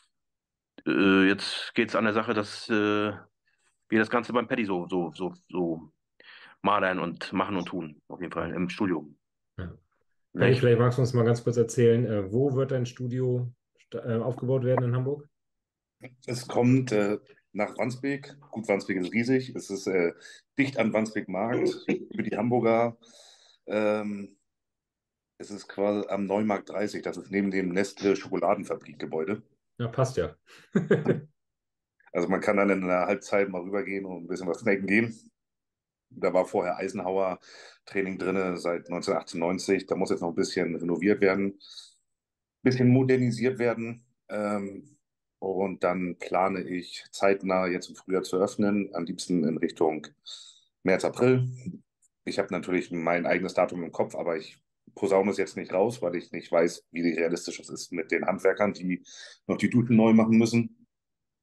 jetzt geht's an der Sache, dass wir das Ganze beim Paddy so malern und machen und tun, auf jeden Fall, im Studio. Ja. Paddy, Nicht? vielleicht magst du uns mal ganz kurz erzählen, wo wird dein Studio aufgebaut werden in Hamburg? Es kommt nach Wandsbek. Gut, Wandsbek ist riesig. Es ist dicht am Wandsbek Markt für die Hamburger. Ähm, Es ist quasi am Neumarkt 30. Das ist neben dem Nestle Schokoladenfabrikgebäude. Ja, passt ja. Also man kann dann in einer Halbzeit mal rübergehen und ein bisschen was snacken gehen. Da war vorher Eisenhower Training drin seit 1998. Da muss jetzt noch ein bisschen renoviert werden, ein bisschen modernisiert werden. Und dann plane ich zeitnah jetzt im Frühjahr zu öffnen, am liebsten in Richtung März, April. Ich habe natürlich mein eigenes Datum im Kopf, aber ich posaune es jetzt nicht raus, weil ich nicht weiß, wie realistisch es ist mit den Handwerkern, die noch die Duschen neu machen müssen.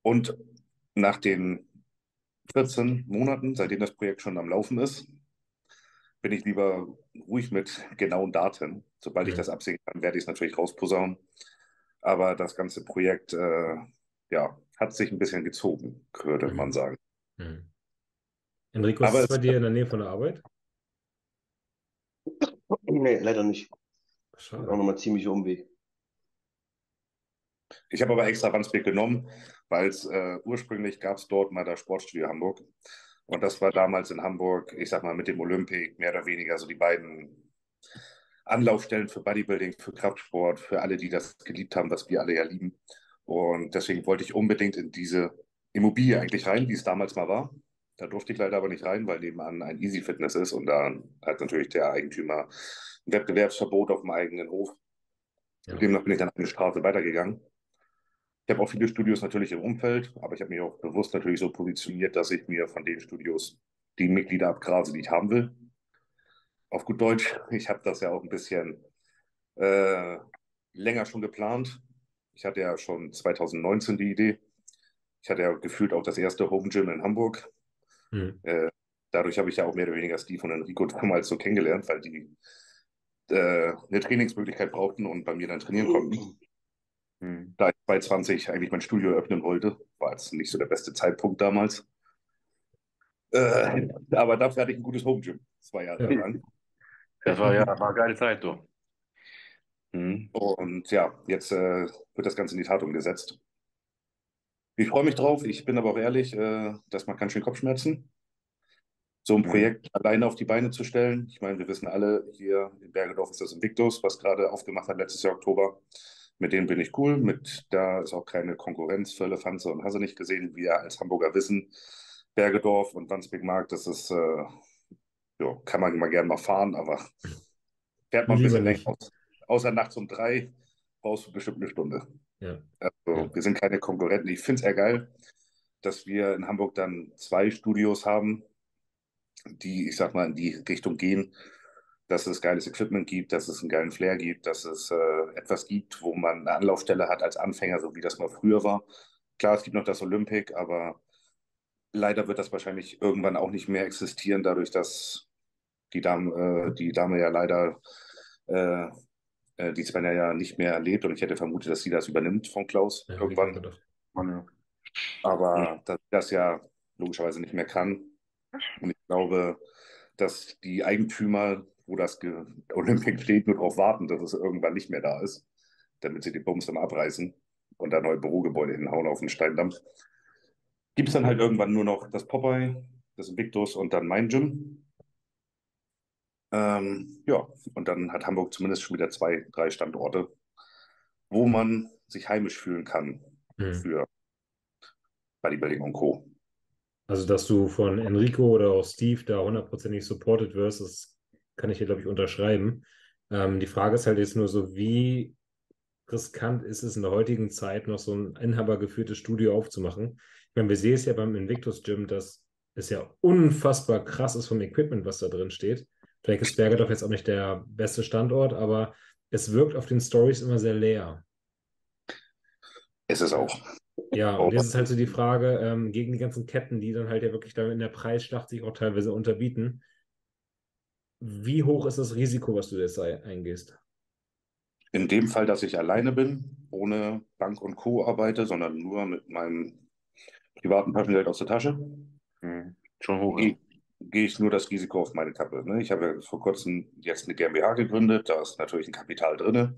Und nach den 14 Monaten, seitdem das Projekt schon am Laufen ist, bin ich lieber ruhig mit genauen Daten. Sobald ich das absehen kann, werde ich es natürlich rausposaunen. Aber das ganze Projekt ja, hat sich ein bisschen gezogen, würde man sagen. Enrico, ist Aber es bei dir in der Nähe von der Arbeit? Nee, leider nicht. Auch Schade. nochmal ziemlicher Umweg. ich habe aber extra Wandsbek genommen, weil es ursprünglich gab es dort mal das Sportstudio Hamburg. Und das war damals in Hamburg, ich sag mal, mit dem Olympic mehr oder weniger so die beiden Anlaufstellen für Bodybuilding, für Kraftsport, für alle, die das geliebt haben, was wir alle ja lieben. Und deswegen wollte ich unbedingt in diese Immobilie eigentlich rein, wie es damals mal war. Da durfte ich leider aber nicht rein, weil nebenan ein Easy Fitness ist und da hat natürlich der Eigentümer ein Wettbewerbsverbot auf dem eigenen Hof. Ja. Demnach bin ich dann eine Straße weitergegangen. Ich habe auch viele Studios natürlich im Umfeld, aber ich habe mich auch bewusst natürlich so positioniert, dass ich mir von den Studios die Mitglieder abgrase, die ich haben will. Auf gut Deutsch, ich habe das ja auch ein bisschen äh, länger schon geplant. Ich hatte ja schon 2019 die Idee. Ich hatte ja gefühlt auch das erste Home Gym in Hamburg. Äh, dadurch habe ich ja auch mehr oder weniger Steve und Enrico damals so kennengelernt, weil die eine Trainingsmöglichkeit brauchten und bei mir dann trainieren konnten. Da ich bei 20 eigentlich mein Studio eröffnen wollte, war jetzt nicht so der beste Zeitpunkt damals. Aber dafür hatte ich ein gutes Home Gym, 2 Jahre lang. Das war eine geile Zeit, du. Und ja, jetzt wird das Ganze in die Tat umgesetzt. Ich freue mich drauf. Ich bin aber auch ehrlich, das macht ganz schön Kopfschmerzen, so ein Projekt alleine auf die Beine zu stellen. Ich meine, wir wissen alle, hier in Bergedorf ist das Invictus, was gerade aufgemacht hat letztes Jahr Oktober. Mit denen bin ich cool. Da ist auch keine Konkurrenz für Elefanze und hast du nicht gesehen. Wir als Hamburger wissen, Bergedorf und Wandsbek-Markt, das ist, ja, kann man mal gerne mal fahren, aber fährt man ein Lieber bisschen länger nicht. aus. Außer nachts um 3 brauchst du bestimmt eine Stunde. Ja. Also, wir sind keine Konkurrenten. Ich finde es eher geil, dass wir in Hamburg dann 2 Studios haben, die, ich sag mal, in die Richtung gehen, dass es geiles Equipment gibt, dass es einen geilen Flair gibt, dass es etwas gibt, wo man eine Anlaufstelle hat als Anfänger, so wie das mal früher war. Klar, es gibt noch das Olympic, aber leider wird das wahrscheinlich irgendwann auch nicht mehr existieren, dadurch, dass die Dame ja leider äh, die Svenja ja nicht mehr lebt und ich hätte vermutet, dass sie das übernimmt von Klaus Ja, habe ich auch irgendwann. gedacht. Aber dass sie das ja logischerweise nicht mehr kann. Und ich glaube, dass die Eigentümer, wo das Olympic steht, nur darauf warten, dass es irgendwann nicht mehr da ist, damit sie die Bums dann abreißen und da neue Bürogebäude hinhauen auf den Steindamm. Gibt es dann halt irgendwann nur noch das Popeye, das Invictus und dann mein Gym. Ja, und dann hat Hamburg zumindest schon wieder 2, 3 Standorte, wo man sich heimisch fühlen kann für Bodybuilding und Co. Also, dass du von Enrico oder auch Steve da hundertprozentig supported wirst, das kann ich hier, glaube ich, unterschreiben. Die Frage ist halt jetzt nur so, wie riskant ist es in der heutigen Zeit, noch so ein inhabergeführtes Studio aufzumachen? Ich meine, wir sehen es ja beim Invictus Gym, dass es ja unfassbar krass ist vom Equipment, was da drin steht. Vielleicht ist Bergedorf jetzt auch nicht der beste Standort, aber es wirkt auf den Stories immer sehr leer. Ist es auch. Ja, und jetzt ist halt so die Frage, gegen die ganzen Ketten, die dann halt ja wirklich da in der Preisschlacht sich auch teilweise unterbieten, wie hoch ist das Risiko, was du jetzt eingehst? In dem Fall, dass ich alleine bin, ohne Bank und Co. arbeite, sondern nur mit meinem privaten Taschengeld aus der Tasche, Schon hoch, ja. gehe ich nur das Risiko auf meine Kappe. Ne? Ich habe ja vor kurzem jetzt eine GmbH gegründet, da ist natürlich ein Kapital drin.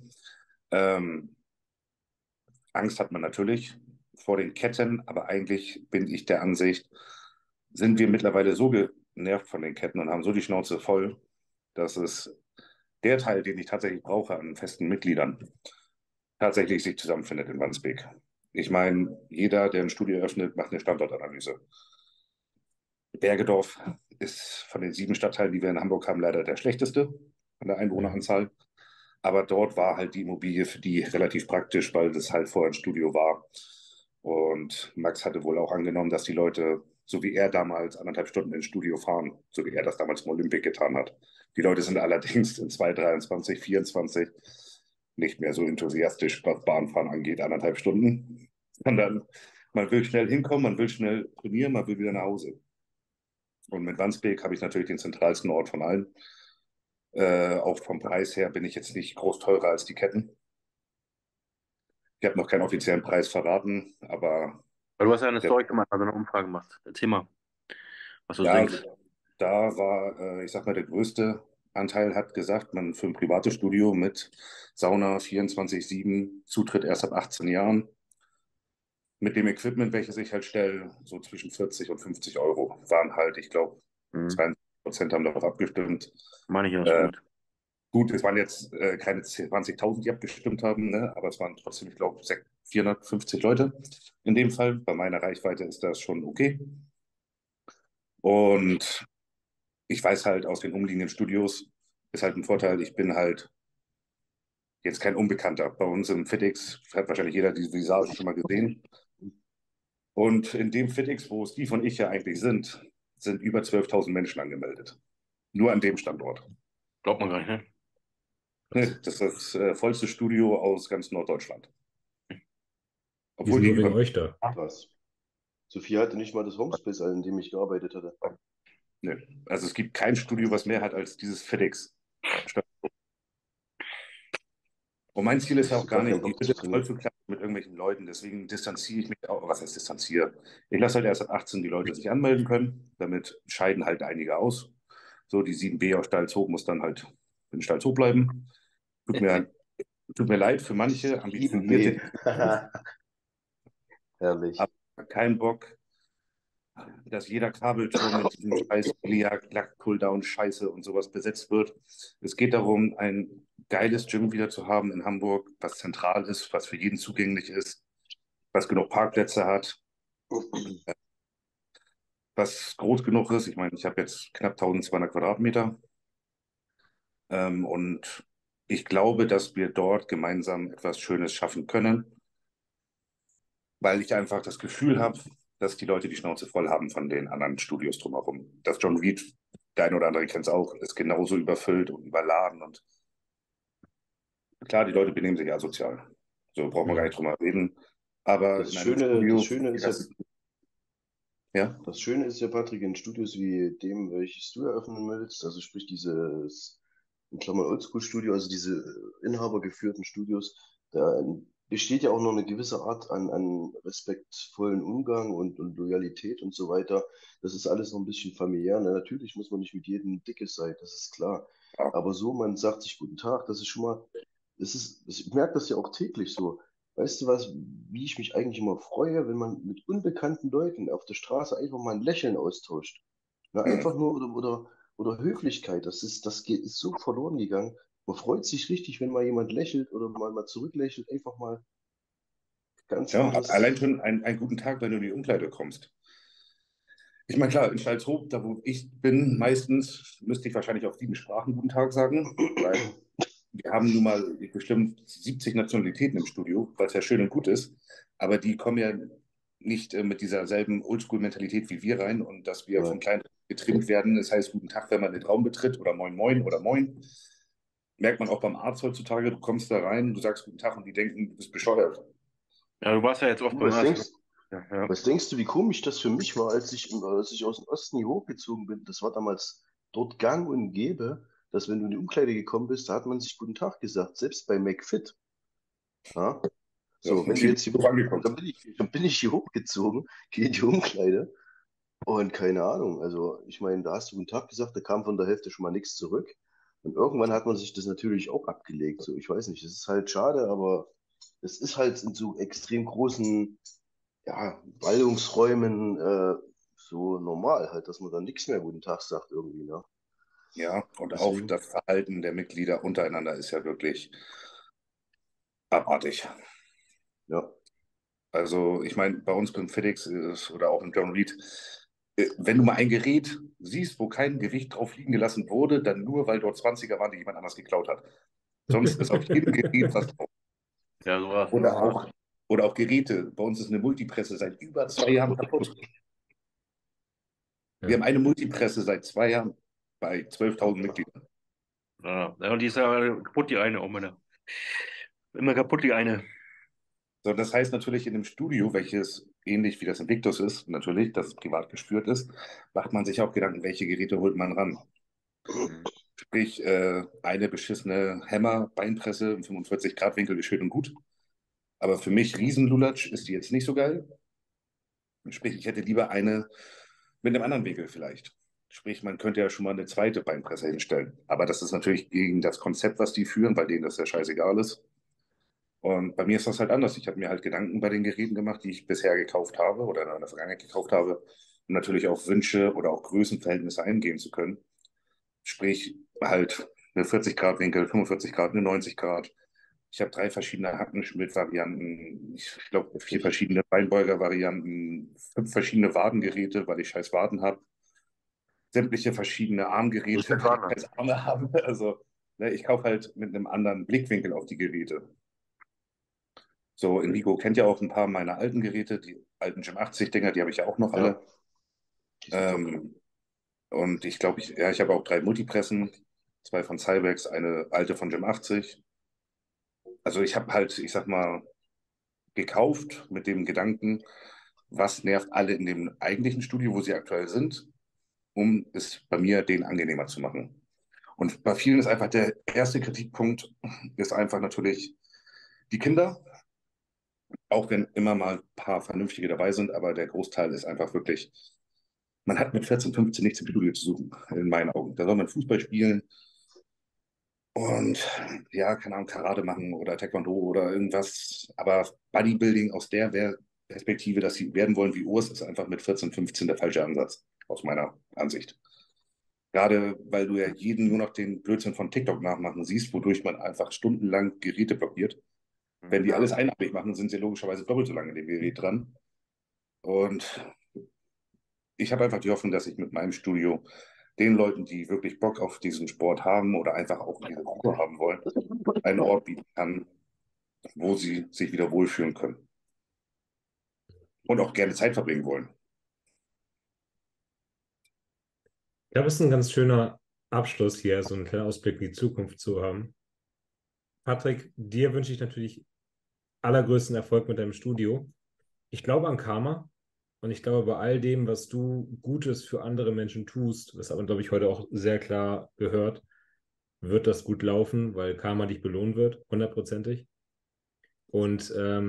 Angst hat man natürlich vor den Ketten, aber eigentlich bin ich der Ansicht, sind wir mittlerweile so genervt von den Ketten und haben so die Schnauze voll, dass es der Teil, den ich tatsächlich brauche an festen Mitgliedern, tatsächlich sich zusammenfindet in Wandsbek. Ich meine, jeder, der ein Studio eröffnet, macht eine Standortanalyse. Bergedorf ist von den 7 Stadtteilen, die wir in Hamburg haben, leider der schlechteste von der Einwohneranzahl. Aber dort war halt die Immobilie für die relativ praktisch, weil das halt vorher ein Studio war. Und Max hatte wohl auch angenommen, dass die Leute, so wie er damals, 1,5 Stunden ins Studio fahren, so wie er das damals im Olympic getan hat. Die Leute sind allerdings in 2023, 2024 nicht mehr so enthusiastisch, was Bahnfahren angeht, 1,5 Stunden, sondern Man will schnell hinkommen, man will schnell trainieren, man will wieder nach Hause. Und mit Wandsbek habe ich natürlich den zentralsten Ort von allen. Auch vom Preis her bin ich jetzt nicht groß teurer als die Ketten. Ich habe noch keinen offiziellen Preis verraten, aber Weil du hast ja eine der, Story gemacht, also eine Umfrage gemacht. Erzähl mal, was du ja, denkst. also da war, ich sag mal, der größte Anteil hat gesagt, man für ein privates Studio mit Sauna 24/7, Zutritt erst ab 18 Jahren, mit dem Equipment, welches ich halt stelle, so zwischen 40 und 50 Euro, waren halt, ich glaube, Mhm. 22% haben darauf abgestimmt. Meine ich, ja, ist Äh, gut. Gut, es waren jetzt keine 20.000, die abgestimmt haben, ne? Aber es waren trotzdem, ich glaube, 450 Leute in dem Fall. Bei meiner Reichweite ist das schon okay. Und ich weiß halt aus den umliegenden Studios, ist halt ein Vorteil, ich bin halt jetzt kein Unbekannter. Bei uns im FitX hat wahrscheinlich jeder diese Visage schon mal gesehen. Und in dem FitX, wo Steve und ich ja eigentlich sind über 12.000 Menschen angemeldet. Nur an dem Standort. Glaubt man gar nicht, ne? Ne, das ist das vollste Studio aus ganz Norddeutschland. Die Obwohl sind die nur wegen über. euch da. Krass. Sophie hatte nicht mal das Homespace, in dem ich gearbeitet hatte. Nö. Also es gibt kein Studio, was mehr hat als dieses FedEx. Und mein Ziel ist ja Ich auch hatte gar gar keinen nicht, die Bock zu Mitte voll trainieren. zu klappen mit irgendwelchen Leuten. Deswegen distanziere ich mich auch. Was heißt distanziere? Ich lasse halt erst ab 18 die Leute sich anmelden können. Damit scheiden halt einige aus. So, die 7B aus Stalzhoop muss dann halt in Stalzhoop bleiben. Tut mir, tut mir leid für manche Ambitionierte, 7B. die sind, Herrlich. aber keinen Bock, dass jeder Kabelturm mit diesem scheiß Lack-Pulldown-Scheiße und sowas besetzt wird. Es geht darum, ein geiles Gym wieder zu haben in Hamburg, was zentral ist, was für jeden zugänglich ist, was genug Parkplätze hat, was groß genug ist. Ich meine, ich habe jetzt knapp 1200 Quadratmeter und ich glaube, dass wir dort gemeinsam etwas Schönes schaffen können, weil ich einfach das Gefühl habe, dass die Leute die Schnauze voll haben von den anderen Studios drumherum. Das John Reed, der eine oder andere kennt es auch, ist genauso überfüllt und überladen. Und klar, die Leute benehmen sich asozial. So braucht man gar Mhm. nicht drüber reden. Aber Das in einem Schöne, das Studio, Schöne ist ja, ja, Das Schöne ist ja, Patrick, in Studios wie dem, welches du eröffnen willst, also sprich dieses, in Klammern Oldschool-Studio, also diese inhabergeführten Studios, da besteht ja auch noch eine gewisse Art an respektvollen Umgang und Loyalität und so weiter. Das ist alles noch ein bisschen familiär. Na, natürlich muss man nicht mit jedem dicke sein, das ist klar. ja, Aber so, man sagt sich guten Tag, das ist schon mal, ich merke das ja auch täglich so. Weißt du was, wie ich mich eigentlich immer freue, wenn man mit unbekannten Leuten auf der Straße einfach mal ein Lächeln austauscht. Na, einfach nur oder Höflichkeit, ist so verloren gegangen. Man freut sich richtig, wenn mal jemand lächelt oder mal zurücklächelt, einfach mal ganz ja, allein anderes. schon einen guten Tag, wenn du in die Umkleide kommst. Ich meine, klar, in Stalzhoop, da wo ich bin, meistens müsste ich wahrscheinlich auf 7 Sprachen guten Tag sagen, weil wir haben nun mal bestimmt 70 Nationalitäten im Studio, was ja schön und gut ist, aber die kommen ja nicht mit dieser selben Oldschool-Mentalität wie wir rein und dass wir vom Nein. Kleinen getrimmt werden. Das heißt, guten Tag, wenn man den Raum betritt oder moin moin oder moin. Merkt man auch beim Arzt heutzutage, du kommst da rein, du sagst guten Tag und die denken, du bist bescheuert. Ja, du warst ja jetzt oft Du, beim was Arzt. denkst, Ja, ja. was denkst du, wie komisch das für mich war, als ich aus dem Osten hier hochgezogen bin? Das war damals dort gang und gäbe, dass wenn du in die Umkleide gekommen bist, da hat man sich guten Tag gesagt, selbst bei McFit. Ja? Ja, So, mit wenn du viel jetzt hier so hoch, angekommen. dann bin ich hier hochgezogen, gehe in die Umkleide und keine Ahnung. Also, ich meine, da hast du guten Tag gesagt, da kam von der Hälfte schon mal nichts zurück. Und irgendwann hat man sich das natürlich auch abgelegt. So, ich weiß nicht, es ist halt schade, aber es ist halt in so extrem großen, ja, Ballungsräumen so normal halt, dass man dann nichts mehr guten Tag sagt irgendwie, ne? Ja, und auch Deswegen, das Verhalten der Mitglieder untereinander ist ja wirklich abartig. ja. Also, ich meine, bei uns beim FedEx oder auch im John Reed, wenn du mal ein Gerät siehst, wo kein Gewicht drauf liegen gelassen wurde, dann nur, weil dort 20er waren, die jemand anders geklaut hat. Sonst ist auf jedem Gerät was drauf. Ja, so war's. Oder auch, oder auch Geräte. Bei uns ist eine Multipresse seit über 2 Jahren kaputt. Wir Ja. haben eine Multipresse seit 2 Jahren bei 12.000 Mitgliedern. Ja, ja, und die ist ja kaputt, die eine, auch meine. Immer kaputt, die eine. So, das heißt natürlich in dem Studio, welches ähnlich wie das Invictus ist, natürlich, das privat gespürt ist, macht man sich auch Gedanken, welche Geräte holt man ran. Mhm. Sprich, eine beschissene Hammer-Beinpresse im 45-Grad-Winkel ist schön und gut. Aber für mich Riesenlulatsch ist die jetzt nicht so geil. Sprich, ich hätte lieber eine mit einem anderen Winkel vielleicht. Sprich, man könnte ja schon mal eine zweite Beinpresse hinstellen. Aber das ist natürlich gegen das Konzept, was die führen, weil denen das ja scheißegal ist. Und bei mir ist das halt anders. Ich habe mir halt Gedanken bei den Geräten gemacht, die ich bisher gekauft habe oder in der Vergangenheit gekauft habe, um natürlich auf Wünsche oder auch Größenverhältnisse eingehen zu können. Sprich, halt eine 40 Grad Winkel, 45 Grad, eine 90 Grad. Ich habe 3 verschiedene Hackenschmidt-Varianten, ich glaube 4 verschiedene Beinbeuger-Varianten, 5 verschiedene Wadengeräte, weil ich scheiß Waden habe, sämtliche verschiedene Ich Armgeräte, bin weil ich Partner. scheiß Arme habe. Also, ne, ich kaufe halt mit einem anderen Blickwinkel auf die Geräte. So, Enrico kennt ja auch ein paar meiner alten Geräte, die alten Gym 80-Dinger, die habe ich ja auch noch Ja, alle. die sind top. Ähm, und ich glaube, ich habe auch 3 Multipressen, 2 von Cybex, eine alte von Gym 80. Also ich habe halt, ich sag mal, gekauft mit dem Gedanken, was nervt alle in dem eigentlichen Studio, wo sie aktuell sind, um es bei mir denen angenehmer zu machen. Und bei vielen ist einfach der erste Kritikpunkt, ist einfach natürlich die Kinder, auch wenn immer mal ein paar vernünftige dabei sind, aber der Großteil ist einfach wirklich, man hat mit 14, 15 nichts im Studio zu suchen, in meinen Augen. Da soll man Fußball spielen und ja, keine Ahnung, Karate machen oder Taekwondo oder irgendwas. Aber Bodybuilding aus der Perspektive, dass sie werden wollen wie Urs, ist einfach mit 14, 15 der falsche Ansatz, aus meiner Ansicht. Gerade weil du ja jeden nur noch den Blödsinn von TikTok nachmachen siehst, wodurch man einfach stundenlang Geräte blockiert. Wenn die Ja. alles einarmig machen, sind sie logischerweise doppelt so lange in dem Gerät dran. Und ich habe einfach die Hoffnung, dass ich mit meinem Studio den Leuten, die wirklich Bock auf diesen Sport haben oder einfach auch ihre Ruhe haben wollen, einen Ort bieten kann, wo sie sich wieder wohlfühlen können und auch gerne Zeit verbringen wollen. Ich glaube, es ist ein ganz schöner Abschluss hier, so einen kleinen Ausblick in die Zukunft zu haben. Patrick, dir wünsche ich natürlich allergrößten Erfolg mit deinem Studio. Ich glaube an Karma und ich glaube, bei all dem, was du Gutes für andere Menschen tust, das hat man, glaube ich, heute auch sehr klar gehört, wird das gut laufen, weil Karma dich belohnen wird, hundertprozentig. Und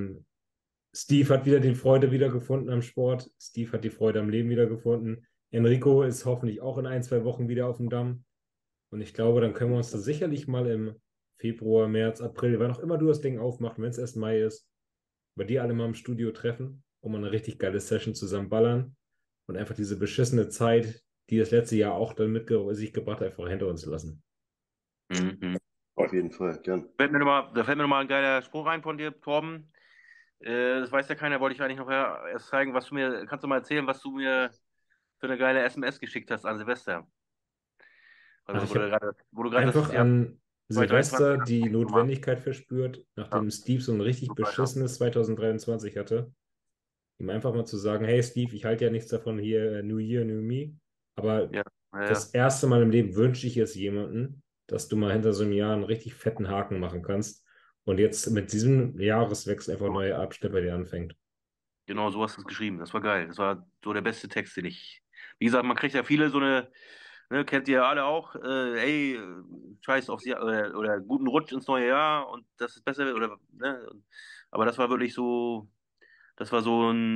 Steve hat wieder die Freude wiedergefunden am Sport. Steve hat die Freude am Leben wiedergefunden. Enrico ist hoffentlich auch in 1, 2 Wochen wieder auf dem Damm. Und ich glaube, dann können wir uns da sicherlich mal im Februar, März, April, wann auch immer du das Ding aufmachst, wenn es erst Mai ist, bei dir alle mal im Studio treffen und mal eine richtig geile Session zusammen ballern und einfach diese beschissene Zeit, die das letzte Jahr auch dann mit sich gebracht hat, einfach hinter uns lassen. Mhm. Auf jeden Fall, gern. Da fällt mir noch mal ein geiler Spruch ein von dir, Torben. Das weiß ja keiner, wollte ich eigentlich noch erst zeigen, kannst du mal erzählen, was du mir für eine geile SMS geschickt hast an Silvester? Ach, Also, ich habe wo du gerade einfach das Jahr an 2023 Silvester die angesprochen hast. Notwendigkeit verspürt, Ja, nachdem Steve so ein richtig super, ja. beschissenes 2023 hatte, ihm einfach mal zu sagen, hey Steve, ich halte ja nichts davon hier, New Year, New Me, aber Ja, ja, das ja. erste Mal im Leben wünsche ich es jemandem, dass du mal hinter so einem Jahr einen richtig fetten Haken machen kannst und jetzt mit diesem Jahreswechsel einfach So, neue Abschnitt bei dir anfängt. genau, so hast du es geschrieben. Das war geil. Das war so der beste Text, den ich. Wie gesagt, man kriegt ja viele so eine, ne, kennt ihr alle auch, ey, scheiß aufs Jahr oder guten Rutsch ins neue Jahr und das ist besser, oder, ne? Aber das war wirklich so, das war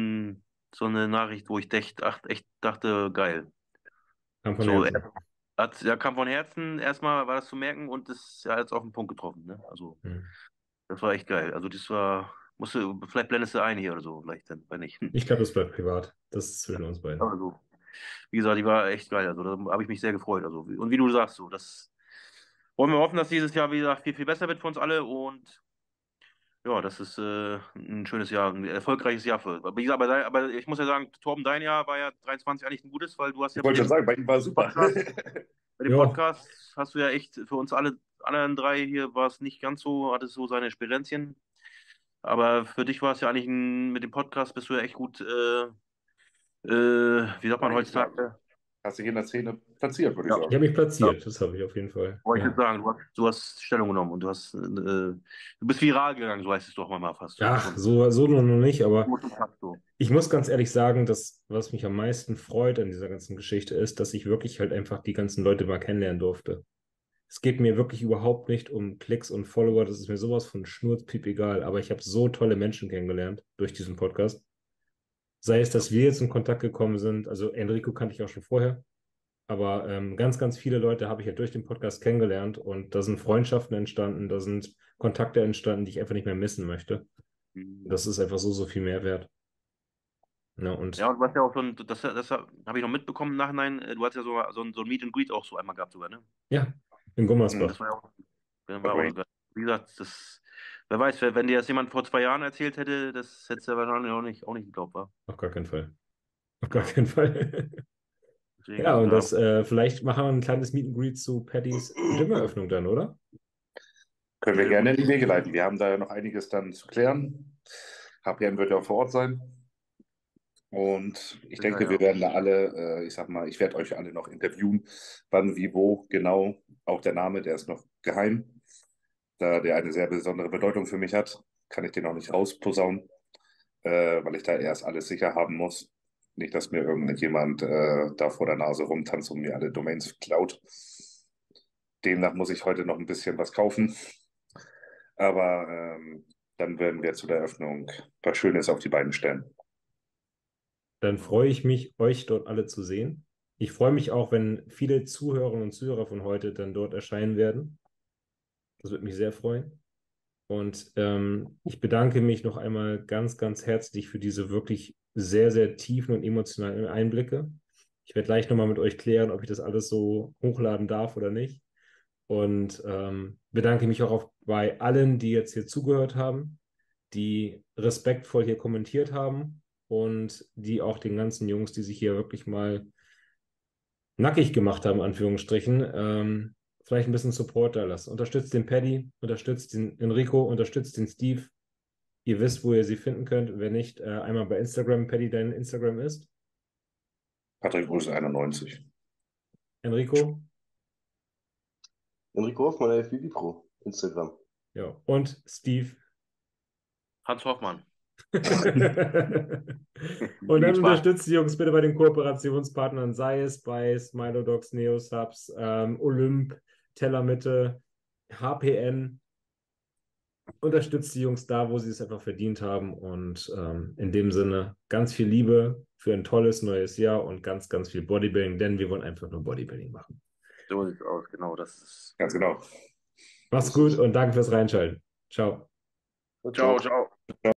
so eine Nachricht, wo ich echt dachte, geil. Kam von So, Herzen. ja, kam von Herzen, erstmal war das zu merken und das hat jetzt auf den Punkt getroffen, ne? Also, Hm. das war echt geil. Also, vielleicht blendest du ein hier oder so, vielleicht dann, wenn nicht. Ich glaube, das bleibt privat. Das ist zwischen uns beiden. Also, wie gesagt, die war echt geil. Also, da habe ich mich sehr gefreut. Also, und wie du sagst, so, das wollen wir hoffen, dass dieses Jahr, wie gesagt, viel besser wird für uns alle und ja, das ist ein schönes Jahr, ein erfolgreiches Jahr für. Wie gesagt, aber ich muss ja sagen, Torben, dein Jahr war ja 23 eigentlich ein gutes, weil du hast ja Ich wollte schon sagen, bei ihm war super. Podcast, bei dem Ja, Podcast hast du ja echt für uns alle anderen drei hier war es nicht ganz so, hattest so seine Spirenzchen. Aber für dich war es ja eigentlich mit dem Podcast bist du ja echt gut, wie sagt man Eingeschlagen. heutzutage? Hast dich in der Szene platziert, würde ich Ja. Ich sagen. habe mich platziert, das habe ich auf jeden Fall. Aber ich Ja. würde sagen, du hast Stellung genommen und du bist viral gegangen, so heißt es doch mal fast. So, muss Ach, man so noch nicht, aber fast so. ich muss ganz ehrlich sagen, dass was mich am meisten freut an dieser ganzen Geschichte ist, dass ich wirklich halt einfach die ganzen Leute mal kennenlernen durfte. Es geht mir wirklich überhaupt nicht um Klicks und Follower, das ist mir sowas von Schnurzpiep egal, aber ich habe so tolle Menschen kennengelernt durch diesen Podcast. Sei es, dass wir jetzt in Kontakt gekommen sind, also Enrico kannte ich auch schon vorher, aber ganz, ganz viele Leute habe ich ja durch den Podcast kennengelernt und da sind Freundschaften entstanden, da sind Kontakte entstanden, die ich einfach nicht mehr missen möchte. Das ist einfach so, so viel Mehrwert. Ja, Ja, und und du hast ja auch so ein, das habe ich noch mitbekommen im Nachhinein, du hast ja so ein Meet and Greet auch so einmal gehabt sogar, ne? ja, in Gummersbach. Das war auch wie gesagt, wer weiß, wenn dir das jemand vor 2 Jahren erzählt hätte, das hättest du ja wahrscheinlich auch nicht geglaubt, war. Auf gar keinen Fall. Auf gar Ja, keinen Fall. Ja, deswegen, und das, vielleicht machen wir ein kleines Meet and Greet zu Pattys Gym-Eröffnung dann, oder? Können wir gerne in die Wege leiten. Wir haben da ja noch einiges dann zu klären. HPM wird ja auch vor Ort sein. Und ich sicher, denke, wir ja. werden da alle, ich sag mal, ich werde euch alle noch interviewen. Wann, wie, wo, genau. Auch der Name, der ist noch geheim. Da der eine sehr besondere Bedeutung für mich hat, kann ich den noch nicht rausposaunen, weil ich da erst alles sicher haben muss. Nicht, dass mir irgendjemand da vor der Nase rumtanzt und mir alle Domains klaut. Demnach muss ich heute noch ein bisschen was kaufen. Aber dann werden wir zu der Eröffnung was Schönes auf die Beine stellen. Dann freue ich mich, euch dort alle zu sehen. Ich freue mich auch, wenn viele Zuhörerinnen und Zuhörer von heute dann dort erscheinen werden. Das würde mich sehr freuen. Und ich bedanke mich noch einmal ganz, ganz herzlich für diese wirklich sehr, sehr tiefen und emotionalen Einblicke. Ich werde gleich nochmal mit euch klären, ob ich das alles so hochladen darf oder nicht. Und bedanke mich auch bei allen, die jetzt hier zugehört haben, die respektvoll hier kommentiert haben und die auch den ganzen Jungs, die sich hier wirklich mal nackig gemacht haben, in Anführungsstrichen, vielleicht ein bisschen Support da lassen. Unterstützt den Paddy, unterstützt den Enrico, unterstützt den Steve. Ihr wisst, wo ihr sie finden könnt. Wenn nicht, einmal bei Instagram. Paddy, dein Instagram ist? Patrick Grüße 91. Enrico? Enrico Hoffmann, FBB Pro, Instagram. Ja. Und Steve? Hans Hoffmann. Und Viel dann Spaß. unterstützt die Jungs bitte bei den Kooperationspartnern, sei es bei Smilodogs, Neosubs, Olymp, Tellermitte, HPN. Unterstützt die Jungs da, wo sie es einfach verdient haben. Und in dem Sinne ganz viel Liebe für ein tolles neues Jahr und ganz, ganz viel Bodybuilding, denn wir wollen einfach nur Bodybuilding machen. So sieht's aus, genau. Das ist. Ganz genau. Mach's gut und danke fürs Reinschalten. Ciao. Ciao, ciao.